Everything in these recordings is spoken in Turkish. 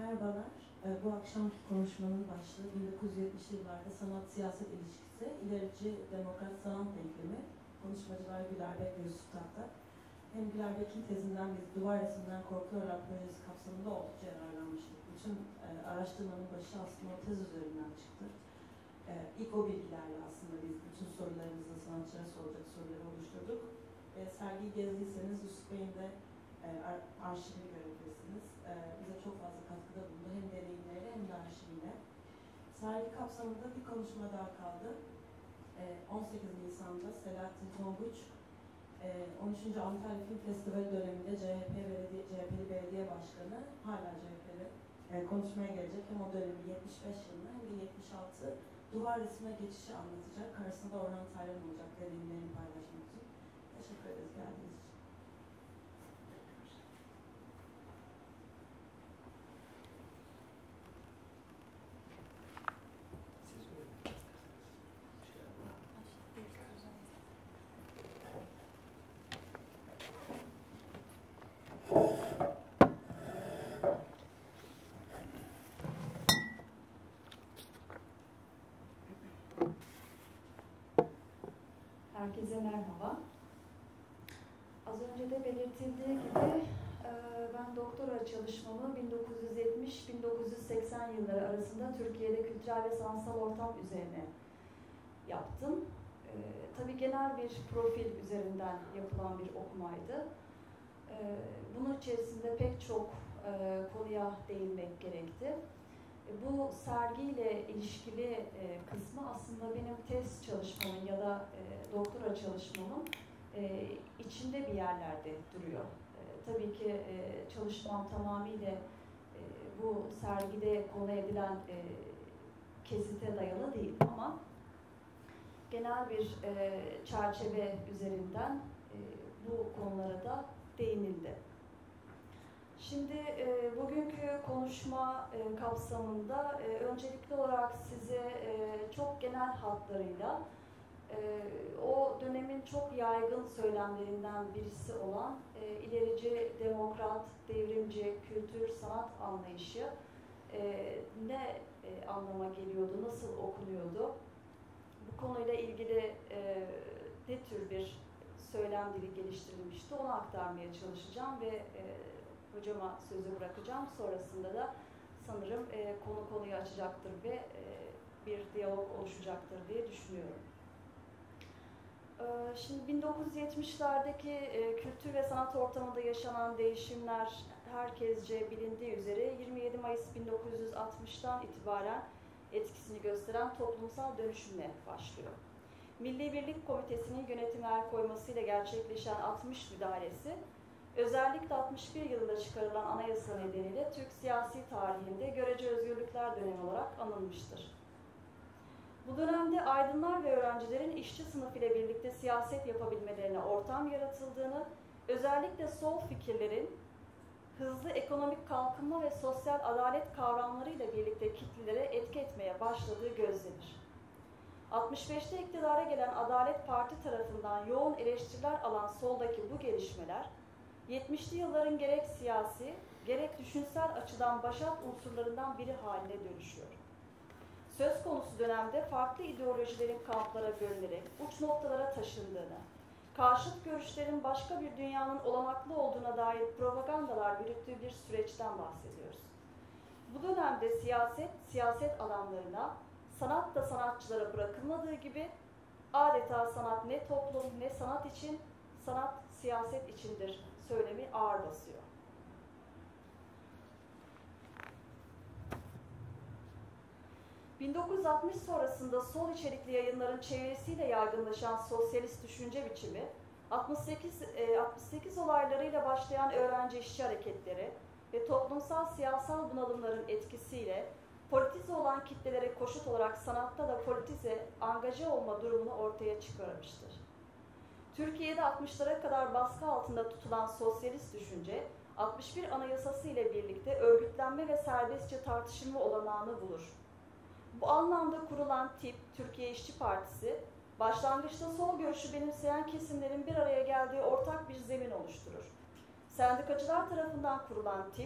Merhabalar. Bu akşamki konuşmanın başlığı 1970'li yıllarda sanat-siyaset ilişkisi, ilerici demokrat sanat denklemi. Konuşmacılar Güler Bek ve Yusuf Takta. Hem Güler Bek'in tezinden biz duvar resimden korkuyorlar projesi kapsamında oldukça yararlanmıştık. Bütün araştırmanın başı aslında o tez üzerinden çıktı. İlk o bilgilerle aslında biz bütün sorularımızı sanatçılara soracak soruları oluşturduk. Sergiyi gezdiyseniz Yusuf Bey'in de arşivi görebilirsiniz. Bize çok fazla katkıda bulundu. Hem deneyimleriyle hem de arşiviyle. Sergi kapsamında bir konuşma daha kaldı. 18 Nisan'da Selahattin Tonguç, 13. Antalya Film Festivali döneminde CHP'li belediye başkanı, hala CHP'li, konuşmaya gelecek. Hem o dönemi 75 yılında hem de 76 duvar resmine geçişi anlatacak. Karşısında Orhan Taylan olacak deneyimlerini paylaşmak için. Teşekkür ederiz geldiğiniz için. Herkese merhaba. Az önce de belirtildiği gibi ben doktora çalışmamı 1970-1980 yılları arasında Türkiye'de kültürel ve sanatsal ortam üzerine yaptım. Tabii genel bir profil üzerinden yapılan bir okumaydı. Bunun içerisinde pek çok konuya değinmek gerekti. Bu sergiyle ilişkili kısmı aslında benim tez çalışmamın ya da doktora çalışmamın içinde bir yerlerde duruyor. Tabii ki çalışmam tamamıyla bu sergide konu edilen kesite dayalı değil ama genel bir çerçeve üzerinden bu konulara da değinildi. Şimdi bugünkü konuşma kapsamında öncelikli olarak size çok genel hatlarıyla o dönemin çok yaygın söylemlerinden birisi olan ilerici, demokrat, devrimci, kültür, sanat anlayışı ne anlama geliyordu, nasıl okunuyordu? Bu konuyla ilgili ne tür bir söylem dili geliştirilmişti onu aktarmaya çalışacağım ve hocama sözü bırakacağım. Sonrasında da sanırım konu konuyu açacaktır ve bir diyalog oluşacaktır diye düşünüyorum. Şimdi 1970'lerdeki kültür ve sanat ortamında yaşanan değişimler herkesce bilindiği üzere 27 Mayıs 1960'tan itibaren etkisini gösteren toplumsal dönüşümle başlıyor. Milli Birlik Komitesi'nin yönetime el koymasıyla gerçekleşen 60 müdahalesi, özellikle 61 yılında çıkarılan anayasa nedeniyle Türk siyasi tarihinde görece özgürlükler dönemi olarak anılmıştır. Bu dönemde aydınlar ve öğrencilerin işçi sınıfı ile birlikte siyaset yapabilmelerine ortam yaratıldığını, özellikle sol fikirlerin hızlı ekonomik kalkınma ve sosyal adalet kavramlarıyla birlikte kitlelere etki etmeye başladığı gözlenir. 65'te iktidara gelen Adalet Parti tarafından yoğun eleştiriler alan soldaki bu gelişmeler, 70'li yılların gerek siyasi, gerek düşünsel açıdan başat unsurlarından biri haline dönüşüyor. Söz konusu dönemde farklı ideolojilerin kamplara bölünerek uç noktalara taşındığını, karşıt görüşlerin başka bir dünyanın olanaklı olduğuna dair propagandalar yürüttüğü bir süreçten bahsediyoruz. Bu dönemde siyaset alanlarına, sanat da sanatçılara bırakılmadığı gibi adeta sanat ne toplum ne sanat için, sanat siyaset içindir söylemi ağır basıyor. ...1960 sonrasında sol içerikli yayınların çevresiyle yaygınlaşan sosyalist düşünce biçimi, 68 olaylarıyla başlayan öğrenci işçi hareketleri ve toplumsal siyasal bunalımların etkisiyle politize olan kitlelere koşut olarak sanatta da politize, angaje olma durumunu ortaya çıkarmıştır. Türkiye'de 60'lara kadar baskı altında tutulan sosyalist düşünce, 61 Anayasası ile birlikte örgütlenme ve serbestçe tartışılma olanağını bulur. Bu anlamda kurulan tip, Türkiye İşçi Partisi, başlangıçta sol görüşü benimseyen kesimlerin bir araya geldiği ortak bir zemin oluşturur. Sendikacılar tarafından kurulan tip,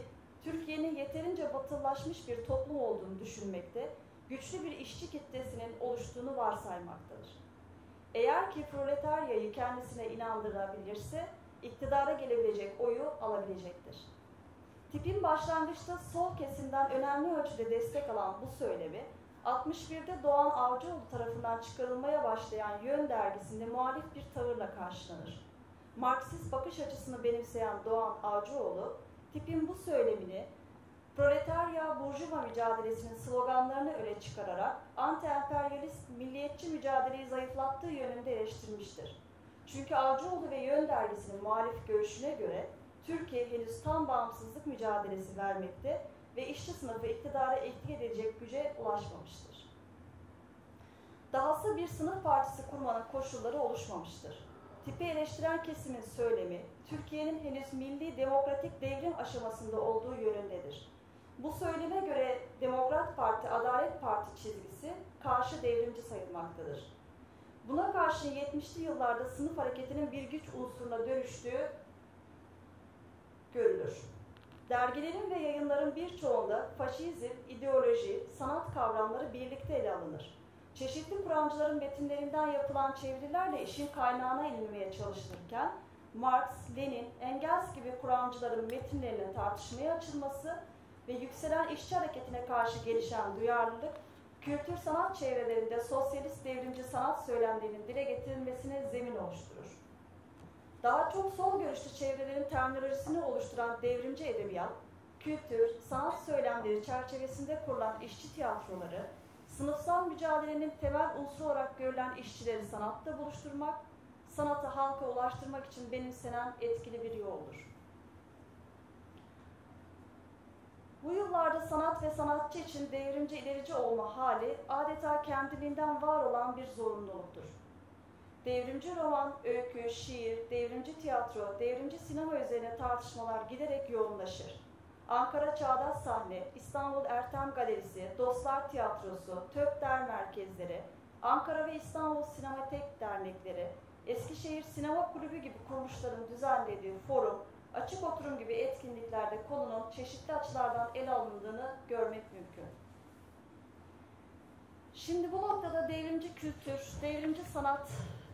Türkiye'nin yeterince batılılaşmış bir toplum olduğunu düşünmekte, güçlü bir işçi kitlesinin oluştuğunu varsaymaktadır. Eğer ki proletaryayı kendisine inandırabilirse, iktidara gelebilecek oyu alabilecektir. Tip'in başlangıçta sol kesimden önemli ölçüde destek alan bu söylemi, 61'de Doğan Avcıoğlu tarafından çıkarılmaya başlayan Yön dergisinde muhalif bir tavırla karşılanır. Marksist bakış açısını benimseyen Doğan Avcıoğlu, Tip'in bu söylemini proletarya-burjuva mücadelesinin sloganlarını öne çıkararak anti-emperyalist, milliyetçi mücadeleyi zayıflattığı yönünde eleştirmiştir. Çünkü Avcıoğlu ve Yön dergisinin muhalif görüşüne göre Türkiye henüz tam bağımsızlık mücadelesi vermekte ve işçi sınıfı iktidara etki edecek güce ulaşmamıştır. Dahası bir sınıf partisi kurmanın koşulları oluşmamıştır. Tipi eleştiren kesimin söylemi, Türkiye'nin henüz milli demokratik devrim aşamasında olduğu yönündedir. Bu söyleme göre Demokrat Parti, Adalet Parti çizgisi karşı devrimci sayılmaktadır. Buna karşın 70'li yıllarda sınıf hareketinin bir güç unsuruna dönüştüğü görülür. Dergilerin ve yayınların birçoğunda faşizm, ideoloji, sanat kavramları birlikte ele alınır. Çeşitli kuramcıların metinlerinden yapılan çevirilerle işin kaynağına inilmeye çalışılırken, Marx, Lenin, Engels gibi kuramcıların metinlerinin tartışmaya açılması ve yükselen işçi hareketine karşı gelişen duyarlılık, kültür sanat çevrelerinde sosyalist devrimci sanat söylemlerinin dile getirilmesine zemin oluşturur. Daha çok sol görüşlü çevrelerin terminolojisini oluşturan devrimci edebiyat, kültür, sanat söylemleri çerçevesinde kurulan işçi tiyatroları, sınıfsal mücadelenin temel unsuru olarak görülen işçileri sanatta buluşturmak, sanatı halka ulaştırmak için benimsenen etkili bir yoldur. Bu yıllarda sanat ve sanatçı için devrimci ilerici olma hali adeta kendiliğinden var olan bir zorunluluktur. Devrimci roman, öykü, şiir, devrimci tiyatro, devrimci sinema üzerine tartışmalar giderek yoğunlaşır. Ankara Çağdaş Sahne, İstanbul Ertem Galerisi, Dostlar Tiyatrosu, TÖPDER merkezleri, Ankara ve İstanbul Sinematek dernekleri, Eskişehir Sinema Kulübü gibi kuruluşların düzenlediği forum, açık oturum gibi etkinliklerde konunun çeşitli açılardan ele alındığını görmek mümkün. Şimdi bu noktada devrimci kültür, devrimci sanat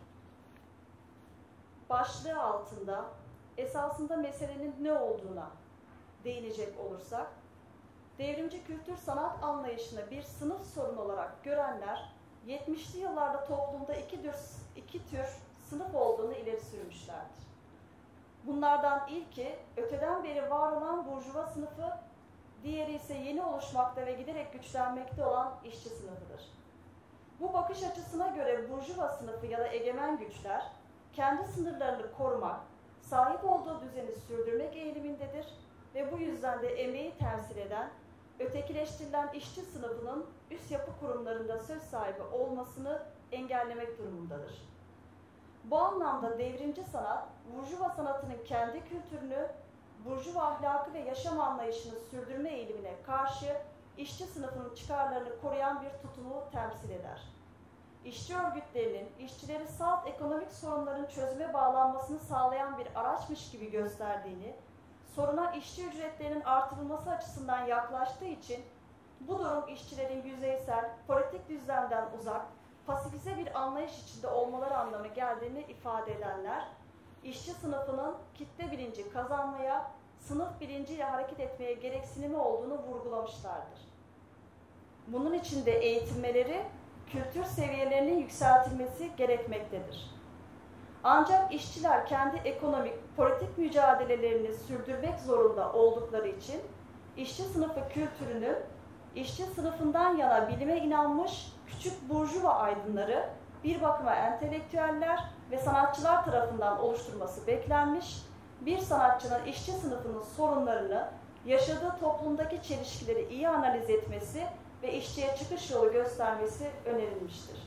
başlığı altında esasında meselenin ne olduğuna değinecek olursak, devrimci kültür sanat anlayışını bir sınıf sorunu olarak görenler, 70'li yıllarda toplumda iki tür sınıf olduğunu ileri sürmüşlerdir. Bunlardan ilki, öteden beri var olan burjuva sınıfı, diğeri ise yeni oluşmakta ve giderek güçlenmekte olan işçi sınıfıdır. Bu bakış açısına göre burjuva sınıfı ya da egemen güçler, kendi sınırlarını korumak, sahip olduğu düzeni sürdürmek eğilimindedir ve bu yüzden de emeği temsil eden, ötekileştirilen işçi sınıfının üst yapı kurumlarında söz sahibi olmasını engellemek durumundadır. Bu anlamda devrimci sanat, burjuva sanatının kendi kültürünü, burjuva ahlakı ve yaşam anlayışını sürdürme eğilimine karşı işçi sınıfının çıkarlarını koruyan bir tutumu temsil eder. İşçi örgütlerinin işçileri salt ekonomik sorunların çözüme bağlanmasını sağlayan bir araçmış gibi gösterdiğini, soruna işçi ücretlerinin artırılması açısından yaklaştığı için bu durum işçilerin yüzeysel, politik düzlemden uzak, pasifize bir anlayış içinde olmaları anlamına geldiğini ifade edenler, işçi sınıfının kitle bilinci kazanmaya, sınıf bilinciyle hareket etmeye gereksinimi olduğunu vurgulamışlardır. Bunun için de eğitilmeleri, kültür seviyelerinin yükseltilmesi gerekmektedir. Ancak işçiler kendi ekonomik, politik mücadelelerini sürdürmek zorunda oldukları için işçi sınıfı kültürünü, işçi sınıfından yana bilime inanmış küçük burjuva aydınları, bir bakıma entelektüeller ve sanatçılar tarafından oluşturması beklenmiş, bir sanatçının işçi sınıfının sorunlarını, yaşadığı toplumdaki çelişkileri iyi analiz etmesi ve işçiye çıkış yolu göstermesi önerilmiştir.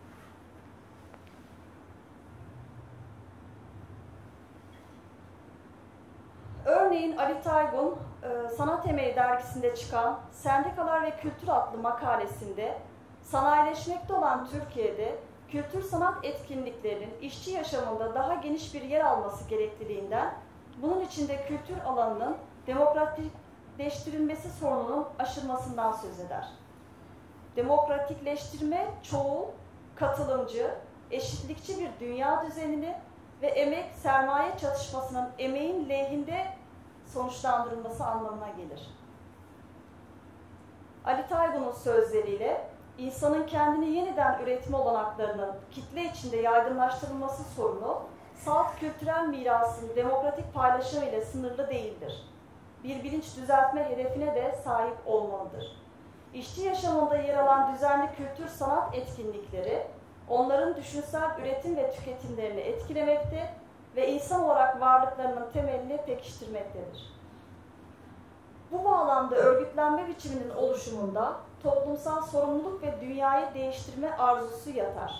Örneğin Ali Taygun, Sanat Emeği dergisinde çıkan Sendikalar ve Kültür adlı makalesinde, sanayileşmekte olan Türkiye'de kültür sanat etkinliklerinin işçi yaşamında daha geniş bir yer alması gerekliliğinden, bunun için de kültür alanının demokratikleştirilmesi sorununun aşılmasından söz eder. Demokratikleştirme, çoğul, katılımcı, eşitlikçi bir dünya düzenini ve emek-sermaye çatışmasının emeğin lehinde sonuçlandırılması anlamına gelir. Ali Taygun'un sözleriyle, insanın kendini yeniden üretme olanaklarının kitle içinde yaygınlaştırılması sorunu, salt kültürel mirasın demokratik paylaşımı ile sınırlı değildir. Bir bilinç düzeltme hedefine de sahip olmalıdır. İşçi yaşamında yer alan düzenli kültür sanat etkinlikleri, onların düşünsel üretim ve tüketimlerini etkilemekte ve insan olarak varlıklarının temelini pekiştirmektedir. Bu bağlamda örgütlenme biçiminin oluşumunda toplumsal sorumluluk ve dünyayı değiştirme arzusu yatar.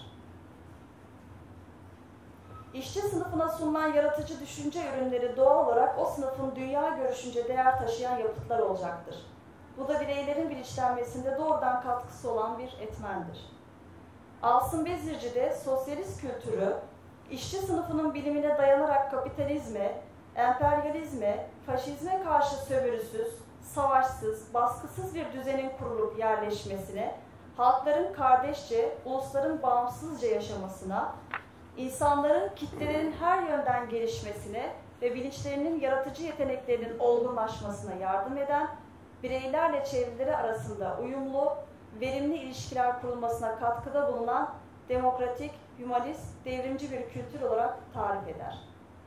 İşçi sınıfına sunulan yaratıcı düşünce ürünleri doğal olarak o sınıfın dünya görüşünce değer taşıyan yapıtlar olacaktır. Bu da bireylerin bilinçlenmesinde doğrudan katkısı olan bir etmendir. Asım Bezirci de sosyalist kültürü, işçi sınıfının bilimine dayanarak kapitalizme, emperyalizme, faşizme karşı sömürüsüz, savaşsız, baskısız bir düzenin kurulup yerleşmesine, halkların kardeşçe, ulusların bağımsızca yaşamasına, insanların kitlelerin her yönden gelişmesine ve bilinçlerinin yaratıcı yeteneklerinin olgunlaşmasına yardım eden, bireylerle çevreleri arasında uyumlu, verimli ilişkiler kurulmasına katkıda bulunan demokratik, hümanist, devrimci bir kültür olarak tarif eder.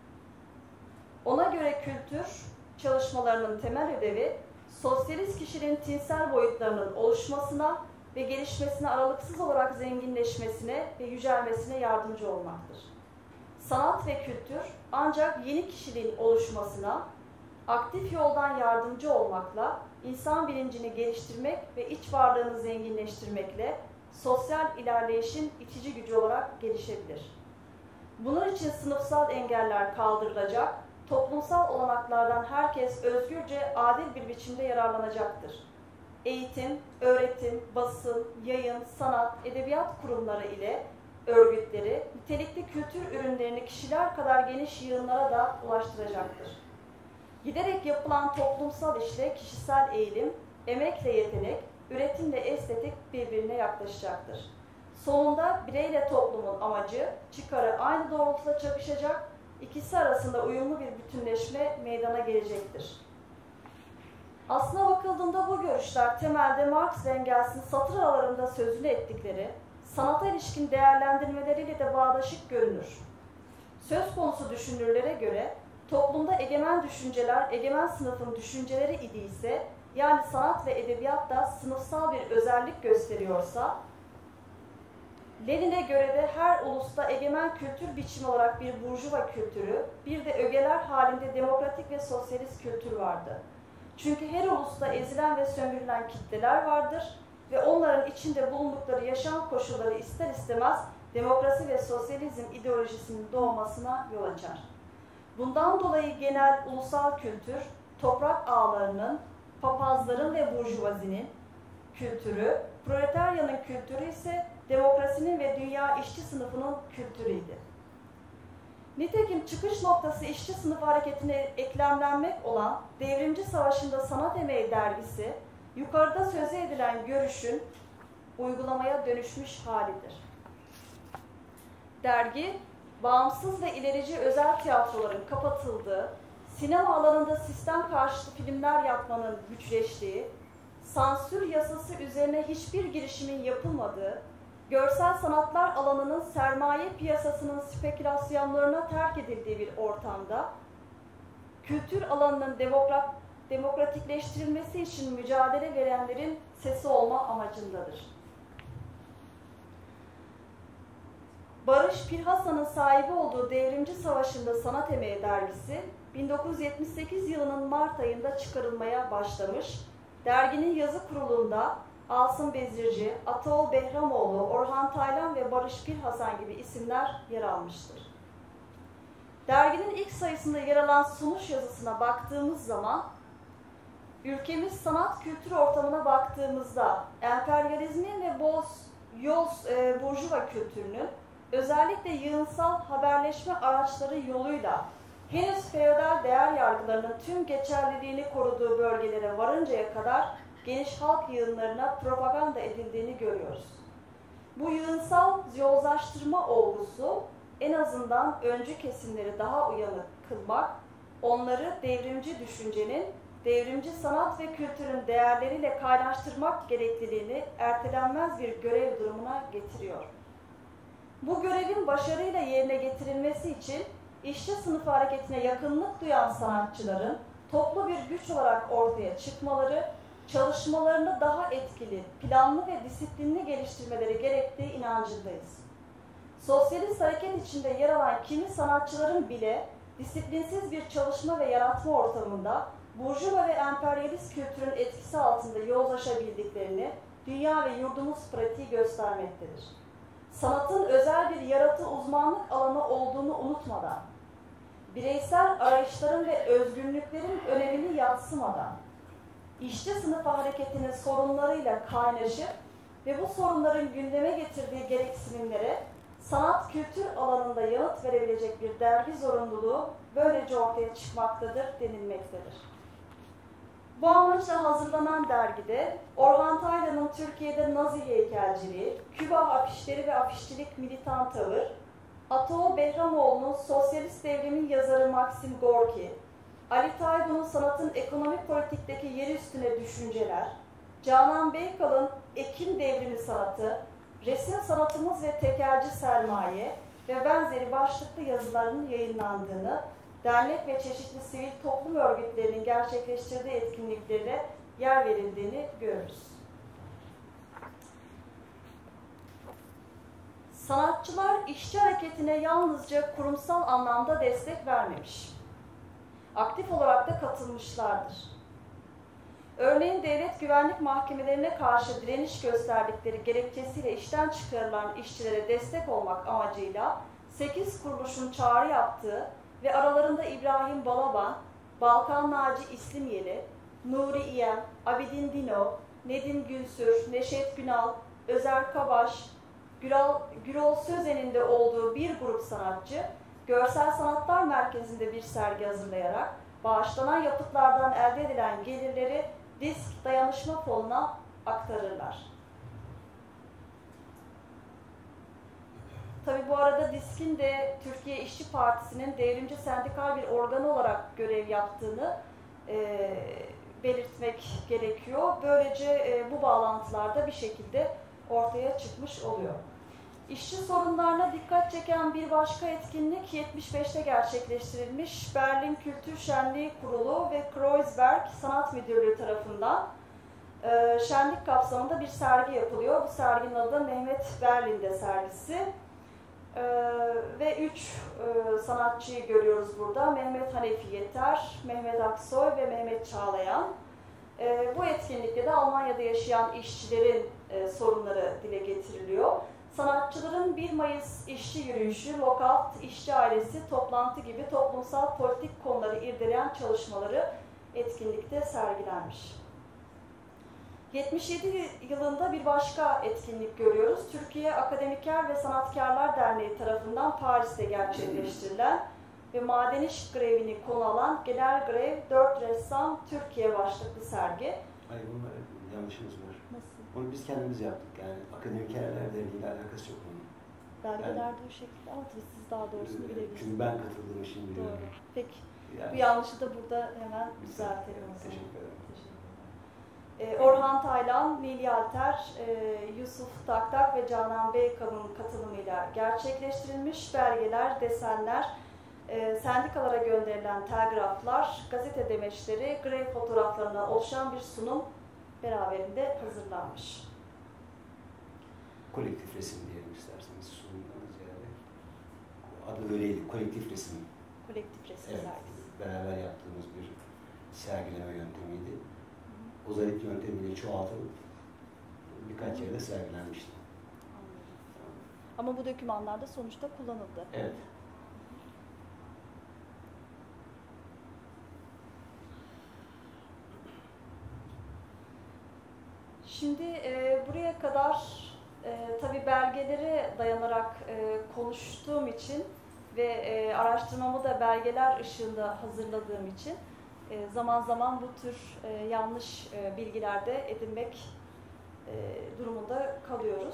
Ona göre kültür çalışmalarının temel hedefi, sosyalist kişinin tinsel boyutlarının oluşmasına ve gelişmesine aralıksız olarak zenginleşmesine ve yücelmesine yardımcı olmaktır. Sanat ve kültür ancak yeni kişiliğin oluşmasına, aktif yoldan yardımcı olmakla, insan bilincini geliştirmek ve iç varlığını zenginleştirmekle sosyal ilerleyişin itici gücü olarak gelişebilir. Bunun için sınıfsal engeller kaldırılacak, toplumsal olanaklardan herkes özgürce, adil bir biçimde yararlanacaktır. Eğitim, öğretim, basın, yayın, sanat, edebiyat kurumları ile örgütleri, nitelikli kültür ürünlerini kişiler kadar geniş yığınlara da ulaştıracaktır. Giderek yapılan toplumsal işle kişisel eğilim, emekle yetenek, üretimle estetik birbirine yaklaşacaktır. Sonunda bireyle toplumun amacı, çıkarı aynı doğrultuda çakışacak, ikisi arasında uyumlu bir bütünleşme meydana gelecektir. Aslına bakıldığında bu görüşler temelde Marx ve Engels'in satır aralarında sözünü ettikleri, sanata ilişkin değerlendirmeleriyle de bağdaşık görünür. Söz konusu düşünürlere göre, toplumda egemen düşünceler, egemen sınıfın düşünceleri idiyse, yani sanat ve edebiyat da sınıfsal bir özellik gösteriyorsa, Lenin'e göre de her ulusta egemen kültür biçimi olarak bir burjuva kültürü, bir de ögeler halinde demokratik ve sosyalist kültür vardı. Çünkü her ulusta ezilen ve sömürülen kitleler vardır ve onların içinde bulundukları yaşam koşulları ister istemez demokrasi ve sosyalizm ideolojisinin doğmasına yol açar. Bundan dolayı genel ulusal kültür, toprak ağalarının, papazların ve burjuvazinin kültürü, proletaryanın kültürü ise demokrasinin ve dünya işçi sınıfının kültürüydü. Nitekim çıkış noktası işçi sınıf hareketine eklemlenmek olan Devrimci Savaşı'nda Sanat Emeği dergisi, yukarıda söze edilen görüşün uygulamaya dönüşmüş halidir. Dergi, bağımsız ve ilerici özel tiyatroların kapatıldığı, sinema alanında sistem karşıtı filmler yapmanın güçleştiği, sansür yasası üzerine hiçbir girişimin yapılmadığı, görsel sanatlar alanının sermaye piyasasının spekülasyonlarına terk edildiği bir ortamda, kültür alanının demokratikleştirilmesi için mücadele verenlerin sesi olma amacındadır. Barış Pirhasa'nın sahibi olduğu Devrimci Savaşı'nda Sanat Emeği dergisi, 1978 yılının Mart ayında çıkarılmaya başlamış, derginin yazı kurulunda Asım Bezirci, Ataol Behramoğlu, Orhan Taylan ve Barış Pirhasan gibi isimler yer almıştır. Derginin ilk sayısında yer alan sunuş yazısına baktığımız zaman, ülkemiz sanat kültür ortamına baktığımızda emperyalizmin ve burjuva kültürünün özellikle yığınsal haberleşme araçları yoluyla henüz feodal değer yargılarının tüm geçerliliğini koruduğu bölgelere varıncaya kadar geniş halk yığınlarına propaganda edildiğini görüyoruz. Bu yığınsal yozlaştırma olgusu en azından öncü kesimleri daha uyanık kılmak, onları devrimci düşüncenin, devrimci sanat ve kültürün değerleriyle kaynaştırmak gerekliliğini ertelenmez bir görev durumuna getiriyor. Bu görevin başarıyla yerine getirilmesi için işçi sınıfı hareketine yakınlık duyan sanatçıların toplu bir güç olarak ortaya çıkmaları, çalışmalarını daha etkili, planlı ve disiplinli geliştirmeleri gerektiği inancındayız. Sosyalist hareket içinde yer alan kimi sanatçıların bile disiplinsiz bir çalışma ve yaratma ortamında burjuva ve emperyalist kültürün etkisi altında yozlaşabildiklerini dünya ve yurdumuz pratiği göstermektedir. Sanatın özel bir yaratı uzmanlık alanı olduğunu unutmadan, bireysel arayışların ve özgünlüklerin önemini yadsımadan, işçi sınıfı hareketinin sorunlarıyla kaynaşıp ve bu sorunların gündeme getirdiği gereksinimlere sanat kültür alanında yanıt verebilecek bir dergi zorunluluğu böylece ortaya çıkmaktadır denilmektedir. Bu amaçla hazırlanan dergide Orhan Taylan'ın Türkiye'de Nazi heykelciliği, Küba afişleri ve afişçilik militan tavır, Atao Behramoğlu'nun Sosyalist Devrimin yazarı Maxim Gorki, Ali Taygun'un sanatın ekonomik politikteki yeri üstüne düşünceler, Canan Beykal'ın Ekim Devrimi sanatı, resim sanatımız ve tekelci sermaye ve benzeri başlıklı yazılarının yayınlandığını, dernek ve çeşitli sivil toplum örgütlerinin gerçekleştirdiği etkinliklere yer verildiğini görürüz. Sanatçılar işçi hareketine yalnızca kurumsal anlamda destek vermemiş. Aktif olarak da katılmışlardır. Örneğin devlet güvenlik mahkemelerine karşı direniş gösterdikleri gerekçesiyle işten çıkarılan işçilere destek olmak amacıyla 8 kuruluşun çağrı yaptığı ve aralarında İbrahim Balaban, Balkan Naci İslimyeli, Nuri İyem, Abidin Dino, Nedim Gülsür, Neşet Günal, Özer Kabaş, Gürol Sözen'in de olduğu bir grup sanatçı, Görsel Sanatlar Merkezi'nde bir sergi hazırlayarak bağışlanan yapıtlardan elde edilen gelirleri Disk Dayanışma Fonu'na aktarırlar. Tabi bu arada Disk'in de Türkiye İşçi Partisi'nin devrimci sendikal bir organı olarak görev yaptığını belirtmek gerekiyor. Böylece bu bağlantılarda bir şekilde ortaya çıkmış oluyor. İşçi sorunlarına dikkat çeken bir başka etkinlik 75'te gerçekleştirilmiş Berlin Kültür Şenliği Kurulu ve Kreuzberg Sanat Müdürlüğü tarafından şenlik kapsamında bir sergi yapılıyor. Bu serginin adı da Mehmet Berlin'de sergisi. Ve 3 sanatçıyı görüyoruz burada. Mehmet Hanefi Yeter, Mehmet Aksoy ve Mehmet Çağlayan. Bu etkinlikte de Almanya'da yaşayan işçilerin sorunları dile getiriliyor. Sanatçıların 1 Mayıs işçi yürüyüşü, lockout, işçi ailesi, toplantı gibi toplumsal politik konuları irdeleyen çalışmaları etkinlikte sergilenmiş. 77 yılında bir başka etkinlik görüyoruz. Türkiye Akademiker ve Sanatkarlar Derneği tarafından Paris'te gerçekleştirilen ve maden iş grevini konu alan Genel Grev 4 Ressam Türkiye başlıklı sergi. Hayır, bunlar yanlışımız var. Nasıl? Onu biz kendimiz yaptık. Yani Akademikerler Derneği'yle alakası yok bunun. Belgelerde o şekilde ama tabii siz daha doğrusunu bilebilirsiniz. Çünkü ben katıldığım için biliyorum. Doğru. Peki. Yani, Bu yanlışı da burada hemen düzeltelim o zaman. Teşekkür ederim. Orhan Taylan, Nil Alter, Yusuf Taktak ve Canan Beykal'ın katılımıyla gerçekleştirilmiş belgeler, desenler, sendikalara gönderilen telgraflar, gazete demeçleri, grev fotoğraflarına oluşan bir sunum beraberinde hazırlanmış. Kolektif resim diyelim isterseniz sunumdan ziyade. Adı öyleydi, kolektif resim. Kolektif resim Evet, sergisi. beraber yaptığımız bir sergileme yöntemiydi. Mozaik yöntemiyle çoğaltılıp birkaç yerde sergilenmişti. Anladım. Ama bu dokümanlar da sonuçta kullanıldı. Evet. Şimdi buraya kadar tabii belgelere dayanarak konuştuğum için ve araştırmamı da belgeler ışığında hazırladığım için zaman zaman bu tür yanlış bilgiler de edinmek durumunda kalıyoruz.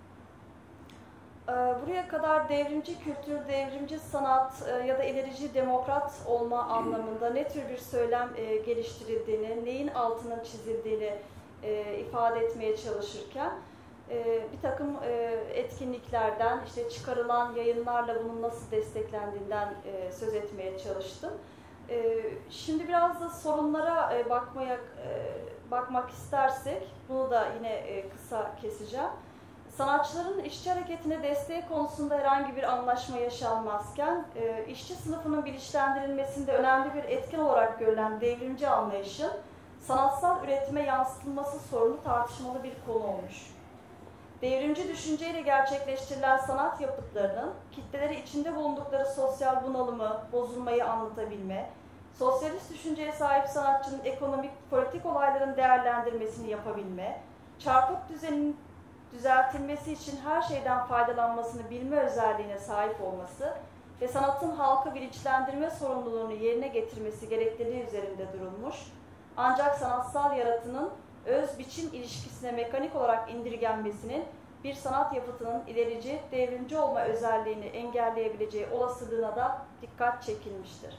Buraya kadar devrimci kültür, devrimci sanat ya da ilerici demokrat olma anlamında ne tür bir söylem geliştirildiğini, neyin altının çizildiğini ifade etmeye çalışırken bir takım etkinliklerden, işte çıkarılan yayınlarla bunun nasıl desteklendiğinden söz etmeye çalıştım. Şimdi biraz da sorunlara bakmak istersek, bunu da yine kısa keseceğim. Sanatçıların işçi hareketine desteği konusunda herhangi bir anlaşma yaşanmazken, işçi sınıfının bilinçlendirilmesinde önemli bir etken olarak görülen devrimci anlayışın sanatsal üretime yansıtılması sorunu tartışmalı bir konu olmuş. Devrimci düşünceyle gerçekleştirilen sanat yapıtlarının kitleleri içinde bulundukları sosyal bunalımı, bozulmayı anlatabilme, sosyalist düşünceye sahip sanatçının ekonomik, politik olayların değerlendirmesini yapabilme, çarpık düzenin düzeltilmesi için her şeyden faydalanmasını bilme özelliğine sahip olması ve sanatın halkı bilinçlendirme sorumluluğunu yerine getirmesi gerekliliği üzerinde durulmuş. Ancak sanatsal yaratının öz-biçim ilişkisine mekanik olarak indirgenmesinin bir sanat yapıtının ilerici, devrimci olma özelliğini engelleyebileceği olasılığına da dikkat çekilmiştir.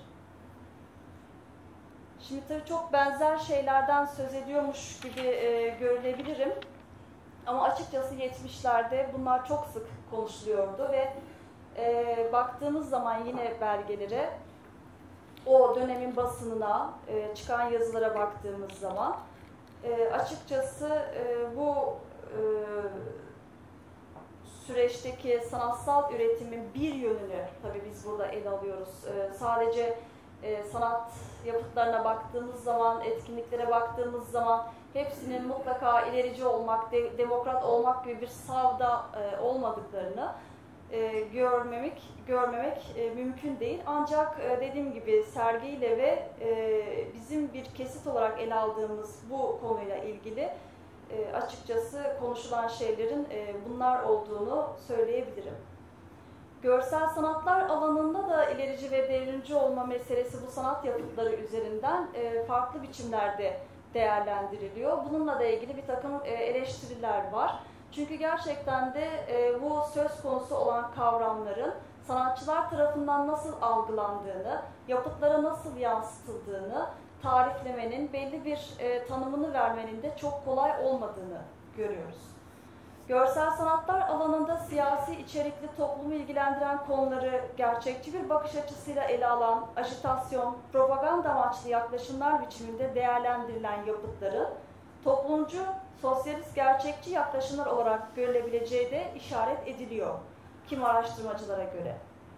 Şimdi tabii çok benzer şeylerden söz ediyormuş gibi görülebilirim. Ama açıkçası 70'lerde bunlar çok sık konuşuluyordu ve baktığımız zaman yine belgelere, o dönemin basınına, çıkan yazılara baktığımız zaman açıkçası bu süreçteki sanatsal üretimin bir yönünü tabii biz burada ele alıyoruz. Sadece sanat yapıtlarına baktığımız zaman, etkinliklere baktığımız zaman hepsinin mutlaka ilerici olmak, demokrat olmak gibi bir savda olmadıklarını görmemek mümkün değil. Ancak dediğim gibi sergiyle ve bizim bir kesit olarak ele aldığımız bu konuyla ilgili açıkçası konuşulan şeylerin bunlar olduğunu söyleyebilirim. Görsel sanatlar alanında da ilerici ve devrimci olma meselesi bu sanat yapıtları üzerinden farklı biçimlerde değerlendiriliyor. Bununla da ilgili bir takım eleştiriler var. Çünkü gerçekten de bu söz konusu olan kavramların sanatçılar tarafından nasıl algılandığını, yapıtlara nasıl yansıtıldığını tariflemenin, belli bir tanımını vermenin de çok kolay olmadığını görüyoruz. Görsel sanatlar alanında siyasi içerikli toplumu ilgilendiren konuları gerçekçi bir bakış açısıyla ele alan, ajitasyon, propaganda amaçlı yaklaşımlar biçiminde değerlendirilen yapıtların toplumcu, sosyalist gerçekçi yaklaşımlar olarak görülebileceği de işaret ediliyor kimi araştırmacılara göre.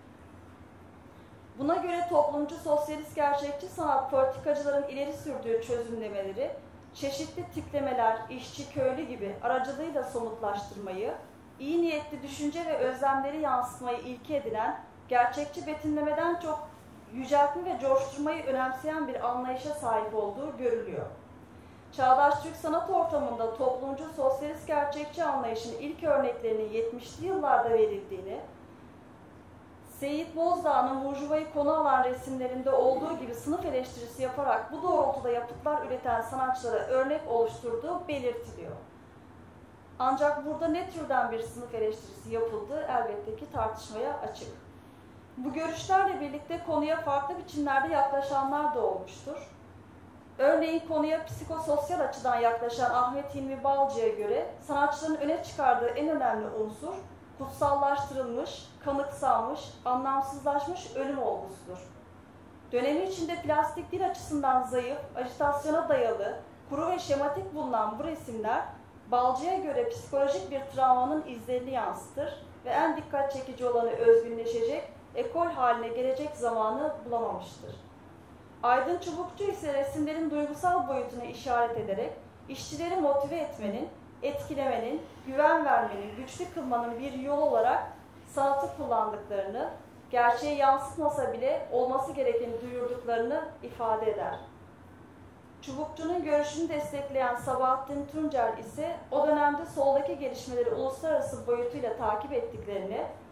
Buna göre toplumcu, sosyalist gerçekçi sanat politikacıların ileri sürdüğü çözümlemeleri, çeşitli tiplemeler, işçi, köylü gibi aracılığıyla somutlaştırmayı, iyi niyetli düşünce ve özlemleri yansıtmayı ilke edinen, gerçekçi betimlemeden çok yüceltme ve coşturmayı önemseyen bir anlayışa sahip olduğu görülüyor. Çağdaş Türk sanat ortamında toplumcu, sosyalist gerçekçi anlayışın ilk örneklerinin 70'li yıllarda verildiğini, Seyit Bozdağ'ın Burjuva'yı konu alan resimlerinde olduğu gibi sınıf eleştirisi yaparak bu doğrultuda yapıtlar üreten sanatçılara örnek oluşturduğu belirtiliyor. Ancak burada ne türden bir sınıf eleştirisi yapıldığı elbette ki tartışmaya açık. Bu görüşlerle birlikte konuya farklı biçimlerde yaklaşanlar da olmuştur. Örneğin konuya psikososyal açıdan yaklaşan Ahmet Hilmi Balcı'ya göre sanatçının öne çıkardığı en önemli unsur kutsallaştırılmış, kanıksanmış, anlamsızlaşmış ölüm olgusudur. Dönemi içinde plastik dil açısından zayıf, ajitasyona dayalı, kuru ve şematik bulunan bu resimler Balcı'ya göre psikolojik bir travmanın izlerini yansıtır ve en dikkat çekici olanı özgünleşecek, ekol haline gelecek zamanı bulamamıştır. Aydın Çubukçu ise resimlerin duygusal boyutuna işaret ederek işçileri motive etmenin, etkilemenin, güven vermenin, güçlü kılmanın bir yol olarak sanatı kullandıklarını, gerçeğe yansıtmasa bile olması gerekeni duyurduklarını ifade eder. Çubukçu'nun görüşünü destekleyen Sabahattin Tuncel ise o dönemde soldaki gelişmeleri uluslararası boyutuyla takip ettiklerini,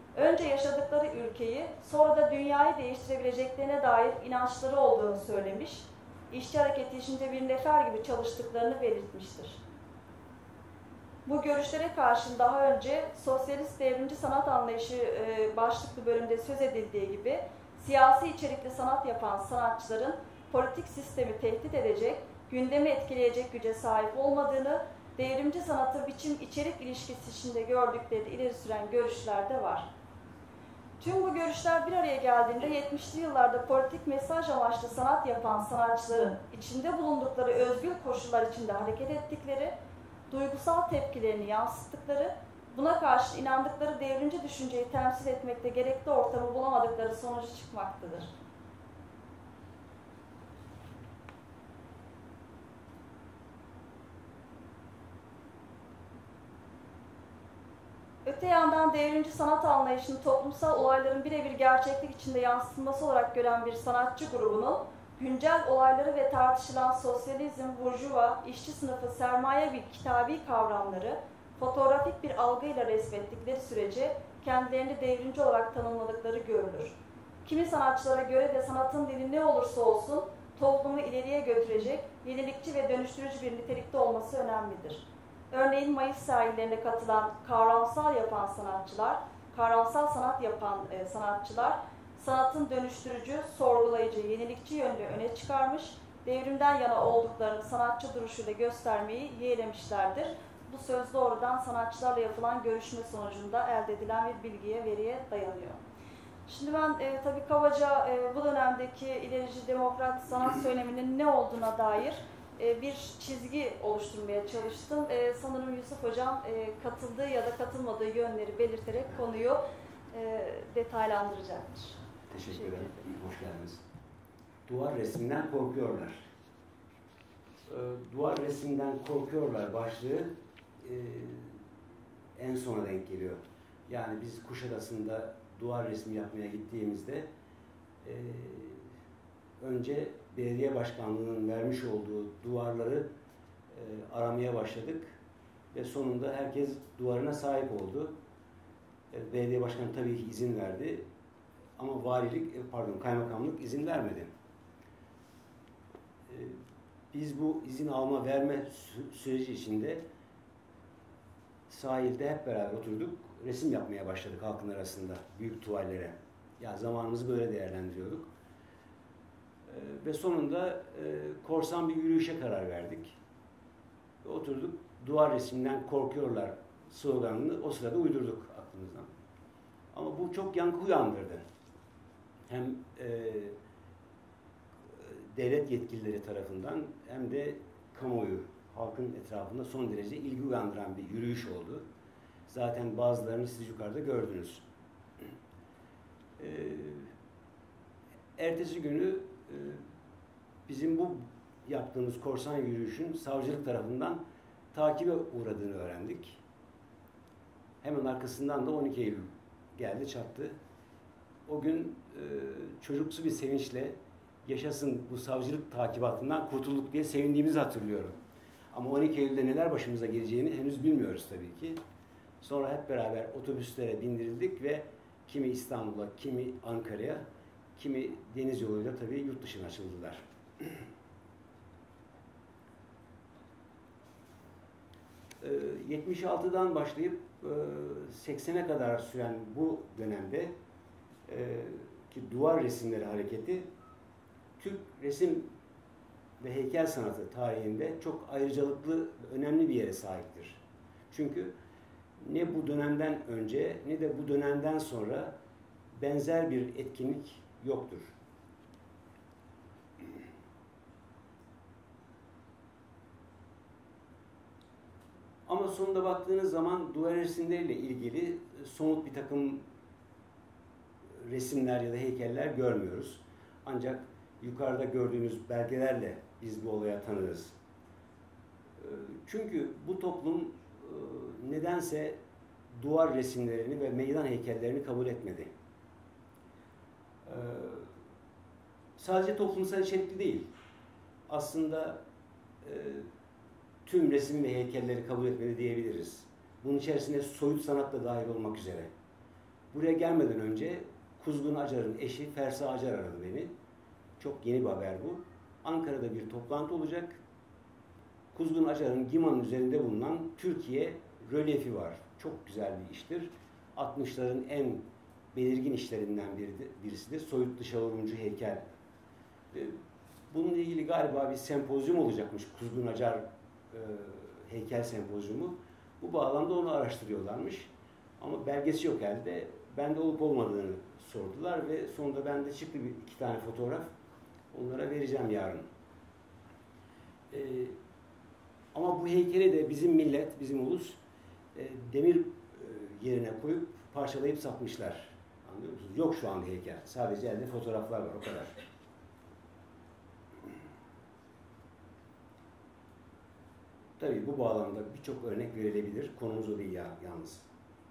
önce yaşadıkları ülkeyi, sonra da dünyayı değiştirebileceklerine dair inançları olduğunu söylemiş, işçi hareketi içinde bir nefer gibi çalıştıklarını belirtmiştir. Bu görüşlere karşın daha önce sosyalist devrimci sanat anlayışı başlıklı bölümde söz edildiği gibi siyasi içerikli sanat yapan sanatçıların politik sistemi tehdit edecek, gündemi etkileyecek güce sahip olmadığını, devrimci sanatı biçim-içerik ilişkisi içinde gördükleri ileri süren görüşler de var. Tüm bu görüşler bir araya geldiğinde 70'li yıllarda politik mesaj amaçlı sanat yapan sanatçıların içinde bulundukları özgür koşullar içinde hareket ettikleri, duygusal tepkilerini yansıttıkları, buna karşı inandıkları devrimci düşünceyi temsil etmekte gerekli ortamı bulamadıkları sonucu çıkmaktadır. Öte yandan devrimci sanat anlayışını toplumsal olayların birebir gerçeklik içinde yansıtılması olarak gören bir sanatçı grubunun güncel olayları ve tartışılan sosyalizm, burjuva, işçi sınıfı, sermaye gibi kitabi kavramları fotoğrafik bir algıyla resmettikleri sürece kendilerini devrimci olarak tanımladıkları görülür. Kimi sanatçılara göre de sanatın dili ne olursa olsun toplumu ileriye götürecek, yenilikçi ve dönüştürücü bir nitelikte olması önemlidir. Örneğin Mayıs sahillerine katılan kavramsal yapan sanatçılar, kavramsal sanat yapan sanatçılar, sanatın dönüştürücü, sorgulayıcı, yenilikçi yönünü öne çıkarmış, devrimden yana olduklarını sanatçı duruşuyla göstermeyi yeğlemişlerdir. Bu söz doğrudan sanatçılarla yapılan görüşme sonucunda elde edilen bir bilgiye, veriye dayanıyor. Şimdi ben tabii kabaca bu dönemdeki ilerici demokrat sanat söyleminin ne olduğuna dair bir çizgi oluşturmaya çalıştım. Sanırım Yusuf Hocam katıldığı ya da katılmadığı yönleri belirterek konuyu detaylandıracaktır. Teşekkür ederim. Hoş geldiniz. Duvar resminden korkuyorlar. Duvar resminden korkuyorlar başlığı en sona denk geliyor. Yani biz Kuşadası'nda duvar resmi yapmaya gittiğimizde önce belediye başkanlığının vermiş olduğu duvarları aramaya başladık ve sonunda herkes duvarına sahip oldu. Belediye başkanı tabii ki izin verdi ama kaymakamlık izin vermedi. Biz bu izin alma verme süreci içinde sahilde hep beraber oturduk, resim yapmaya başladık halkın arasında büyük tuvallere. Ya zamanımızı böyle değerlendiriyorduk. Ve sonunda korsan bir yürüyüşe karar verdik. Ve oturduk, duvar resminden korkuyorlar sloganını o sırada uydurduk aklımızdan. Ama bu çok yankı uyandırdı. Hem devlet yetkilileri tarafından hem de kamuoyu, halkın etrafında son derece ilgi uyandıran bir yürüyüş oldu. Zaten bazılarını siz yukarıda gördünüz. Ertesi günü bizim bu yaptığımız korsan yürüyüşün savcılık tarafından takibe uğradığını öğrendik. Hemen arkasından da 12 Eylül geldi çattı. O gün çocuksu bir sevinçle yaşasın bu savcılık takibatından kurtulduk diye sevindiğimizi hatırlıyorum. Ama 12 Eylül'de neler başımıza geleceğini henüz bilmiyoruz tabii ki. Sonra hep beraber otobüslere bindirildik ve kimi İstanbul'a, kimi Ankara'ya, kimi deniz yoluyla tabii yurt dışına açıldılar. 76'dan başlayıp 80'e kadar süren bu dönemde ki duvar resimleri hareketi Türk resim ve heykel sanatı tarihinde çok ayrıcalıklı, önemli bir yere sahiptir. Çünkü ne bu dönemden önce ne de bu dönemden sonra benzer bir etkinlik yoktur. Ama sonunda baktığınız zaman duvar resimleriyle ilgili somut bir takım resimler ya da heykeller görmüyoruz. Ancak yukarıda gördüğünüz belgelerle biz bu olaya tanırız. Çünkü bu toplum nedense duvar resimlerini ve meydan heykellerini kabul etmedi. Sadece toplumsal içerikli değil. Aslında tüm resim ve heykelleri kabul etmedi diyebiliriz. Bunun içerisinde soyut sanat da dahil olmak üzere. Buraya gelmeden önce Kuzgun Acar'ın eşi Fersa Acar aradı beni. Çok yeni bir haber bu. Ankara'da bir toplantı olacak. Kuzgun Acar'ın Giman'ın üzerinde bulunan Türkiye rölyefi var. Çok güzel bir iştir. 60'ların en belirgin işlerinden birisi de soyutlu şavuruncu heykel. Bununla ilgili galiba bir sempozyum olacakmış, Kuzgun Acar heykel sempozyumu. Bu bağlamda onu araştırıyorlarmış. Ama belgesi yok elde. Bende olup olmadığını sordular ve sonunda bende çıktı iki tane fotoğraf. Onlara vereceğim yarın. Ama bu heykeli de bizim millet, bizim ulus demir yerine koyup parçalayıp satmışlar. Anlıyor musunuz? Yok şu anda heykel. Sadece elde fotoğraflar var, o kadar. Tabii bu bağlamda birçok örnek verilebilir. Konumuz o değil yalnız.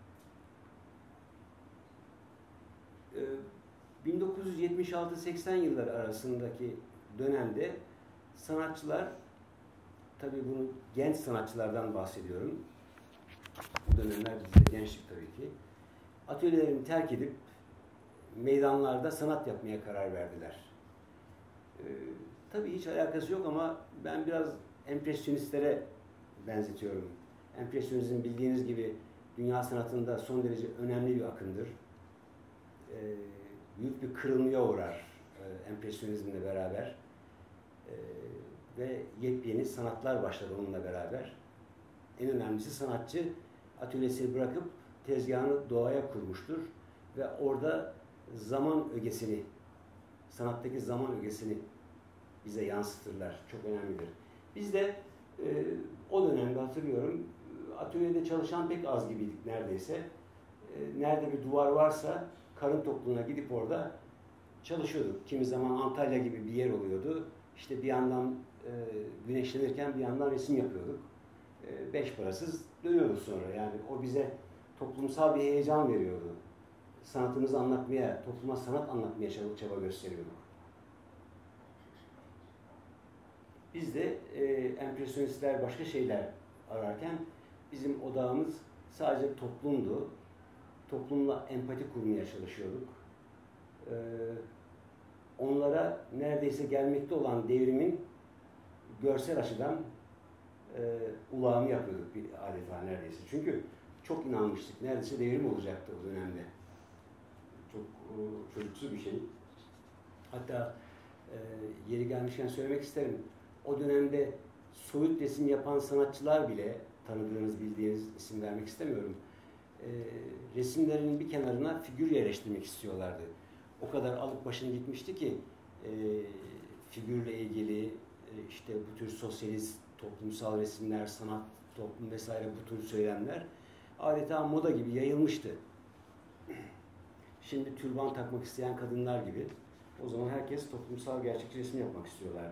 1976-80 yılları arasındaki dönemde sanatçılar, tabii bunu genç sanatçılardan bahsediyorum. Bu dönemler bizde gençlik tabii ki. Atölyelerini terk edip meydanlarda sanat yapmaya karar verdiler. Tabii hiç alakası yok ama ben biraz empresyonistlere benzetiyorum. Empresyonizm bildiğiniz gibi dünya sanatında son derece önemli bir akımdır. Büyük bir kırılmaya uğrar empresyonizmle beraber. Ve yepyeni sanatlar başladı onunla beraber. En önemlisi sanatçı atölyesini bırakıp tezgahını doğaya kurmuştur. Ve orada zaman ögesini, sanattaki zaman ögesini bize yansıtırlar. Çok önemlidir. Biz de o dönemde hatırlıyorum, atölyede çalışan pek az gibiydik neredeyse. Nerede bir duvar varsa karın tokluğuna gidip orada çalışıyorduk. Kimi zaman Antalya gibi bir yer oluyordu. İşte bir yandan güneşlenirken bir yandan resim yapıyorduk. Beş parasız dönüyorduk sonra. Yani o bize toplumsal bir heyecan veriyordu. Sanatımızı anlatmaya, topluma sanat anlatmaya çaba gösteriyorduk. Biz de empresyonistler başka şeyler ararken bizim odağımız sadece toplumdu. Toplumla empati kurmaya çalışıyorduk. Onlara neredeyse gelmekte olan devrimin görsel açıdan ulağını yapıyorduk bir adeta neredeyse. Çünkü çok inanmıştık. Neredeyse devrim olacaktı o dönemde. Çok çocuksu bir şey. Hatta yeri gelmişken söylemek isterim. O dönemde soyut resim yapan sanatçılar bile, tanıdığınız, bildiğiniz, isim vermek istemiyorum, resimlerinin bir kenarına figür yerleştirmek istiyorlardı. O kadar alıp başını gitmişti ki figürle ilgili işte bu tür sosyalist, toplumsal resimler, sanat, toplum vesaire bu tür söylemler adeta moda gibi yayılmıştı. Şimdi türban takmak isteyen kadınlar gibi. O zaman herkes toplumsal gerçekçi resim yapmak istiyorlardı.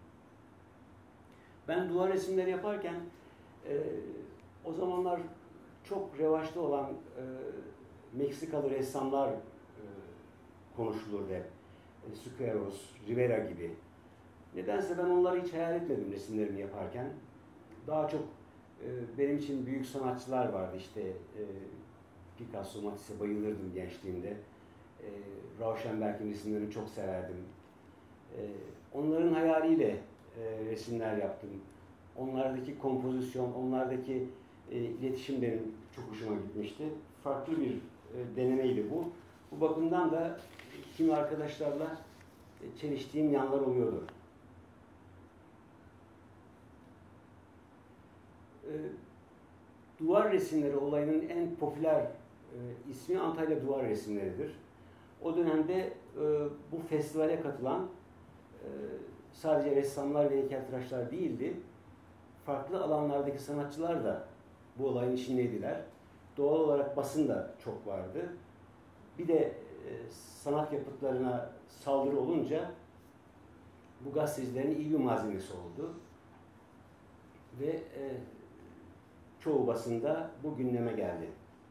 Ben duvar resimleri yaparken o zamanlar çok revaçta olan Meksikalı ressamlar konuşulurdu hep. Suqueiros, Rivera gibi. Nedense ben onları hiç hayal etmedim resimlerimi yaparken. Daha çok benim için büyük sanatçılar vardı işte. Picasso, Matisse'e bayılırdım gençliğimde. Rauschenberg'in resimlerini çok severdim. Onların hayaliyle resimler yaptım. Onlardaki kompozisyon, onlardaki iletişim benim çok hoşuma gitmişti. Farklı bir denemeydi bu. Bu bakımdan da kimi arkadaşlarla çeliştiğim yanlar oluyordu. Duvar resimleri olayının en popüler ismi Antalya Duvar Resimleri'dir. O dönemde bu festivale katılan sadece ressamlar ve heykeltıraşlar değildi. Farklı alanlardaki sanatçılar da bu olayın içindeydiler. Doğal olarak basın da çok vardı. Bir de sanat yapıtlarına saldırı olunca bu gazetecilerin iyi bir malzemesi oldu. Ve çoğu basında bu gündeme geldi.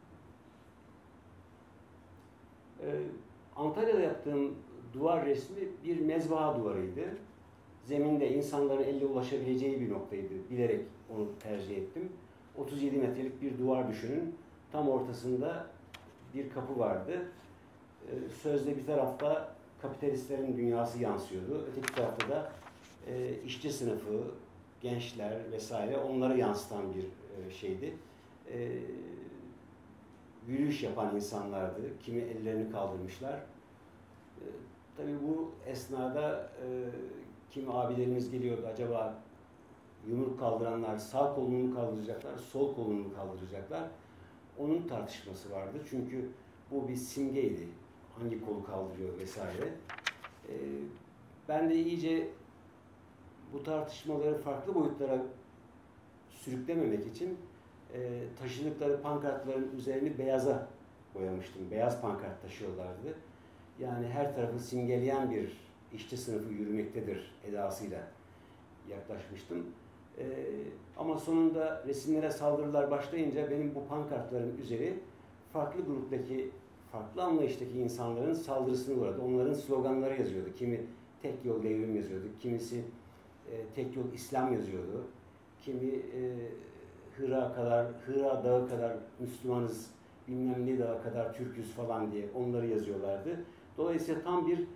Antalya'da yaptığım duvar resmi bir mezbaha duvarıydı. Zeminde insanların elle ulaşabileceği bir noktaydı. Bilerek onu tercih ettim. 37 metrelik bir duvar düşünün. Tam ortasında bir kapı vardı. Sözde bir tarafta kapitalistlerin dünyası yansıyordu. Öteki tarafta da işçi sınıfı, gençler vesaire onları yansıtan bir şeydi. Yürüyüş yapan insanlardı. Kimi ellerini kaldırmışlar. Tabii bu esnada kimi abilerimiz geliyordu. Acaba yumruk kaldıranlar sağ kolunu mu kaldıracaklar, sol kolunu mu kaldıracaklar? Onun tartışması vardı. Çünkü bu bir simgeydi. Hangi kolu kaldırıyor vesaire. Ben de iyice bu tartışmaları farklı boyutlara sürüklememek için taşıdıkları pankartların üzerini beyaza boyamıştım. Beyaz pankart taşıyorlardı. Yani her tarafı simgeleyen bir işçi sınıfı yürümektedir edasıyla yaklaşmıştım. Ama sonunda resimlere saldırılar başlayınca benim bu pankartların üzeri farklı gruptaki, farklı anlayıştaki insanların saldırısına uğradı. Onların sloganları yazıyordu. Kimi tek yol devrim yazıyordu, kimisi tek yol İslam yazıyordu. Kimi Hıra Dağı kadar Müslümanız, bilmem ne dağı kadar Türküz falan diye onları yazıyorlardı. Dolayısıyla tam bir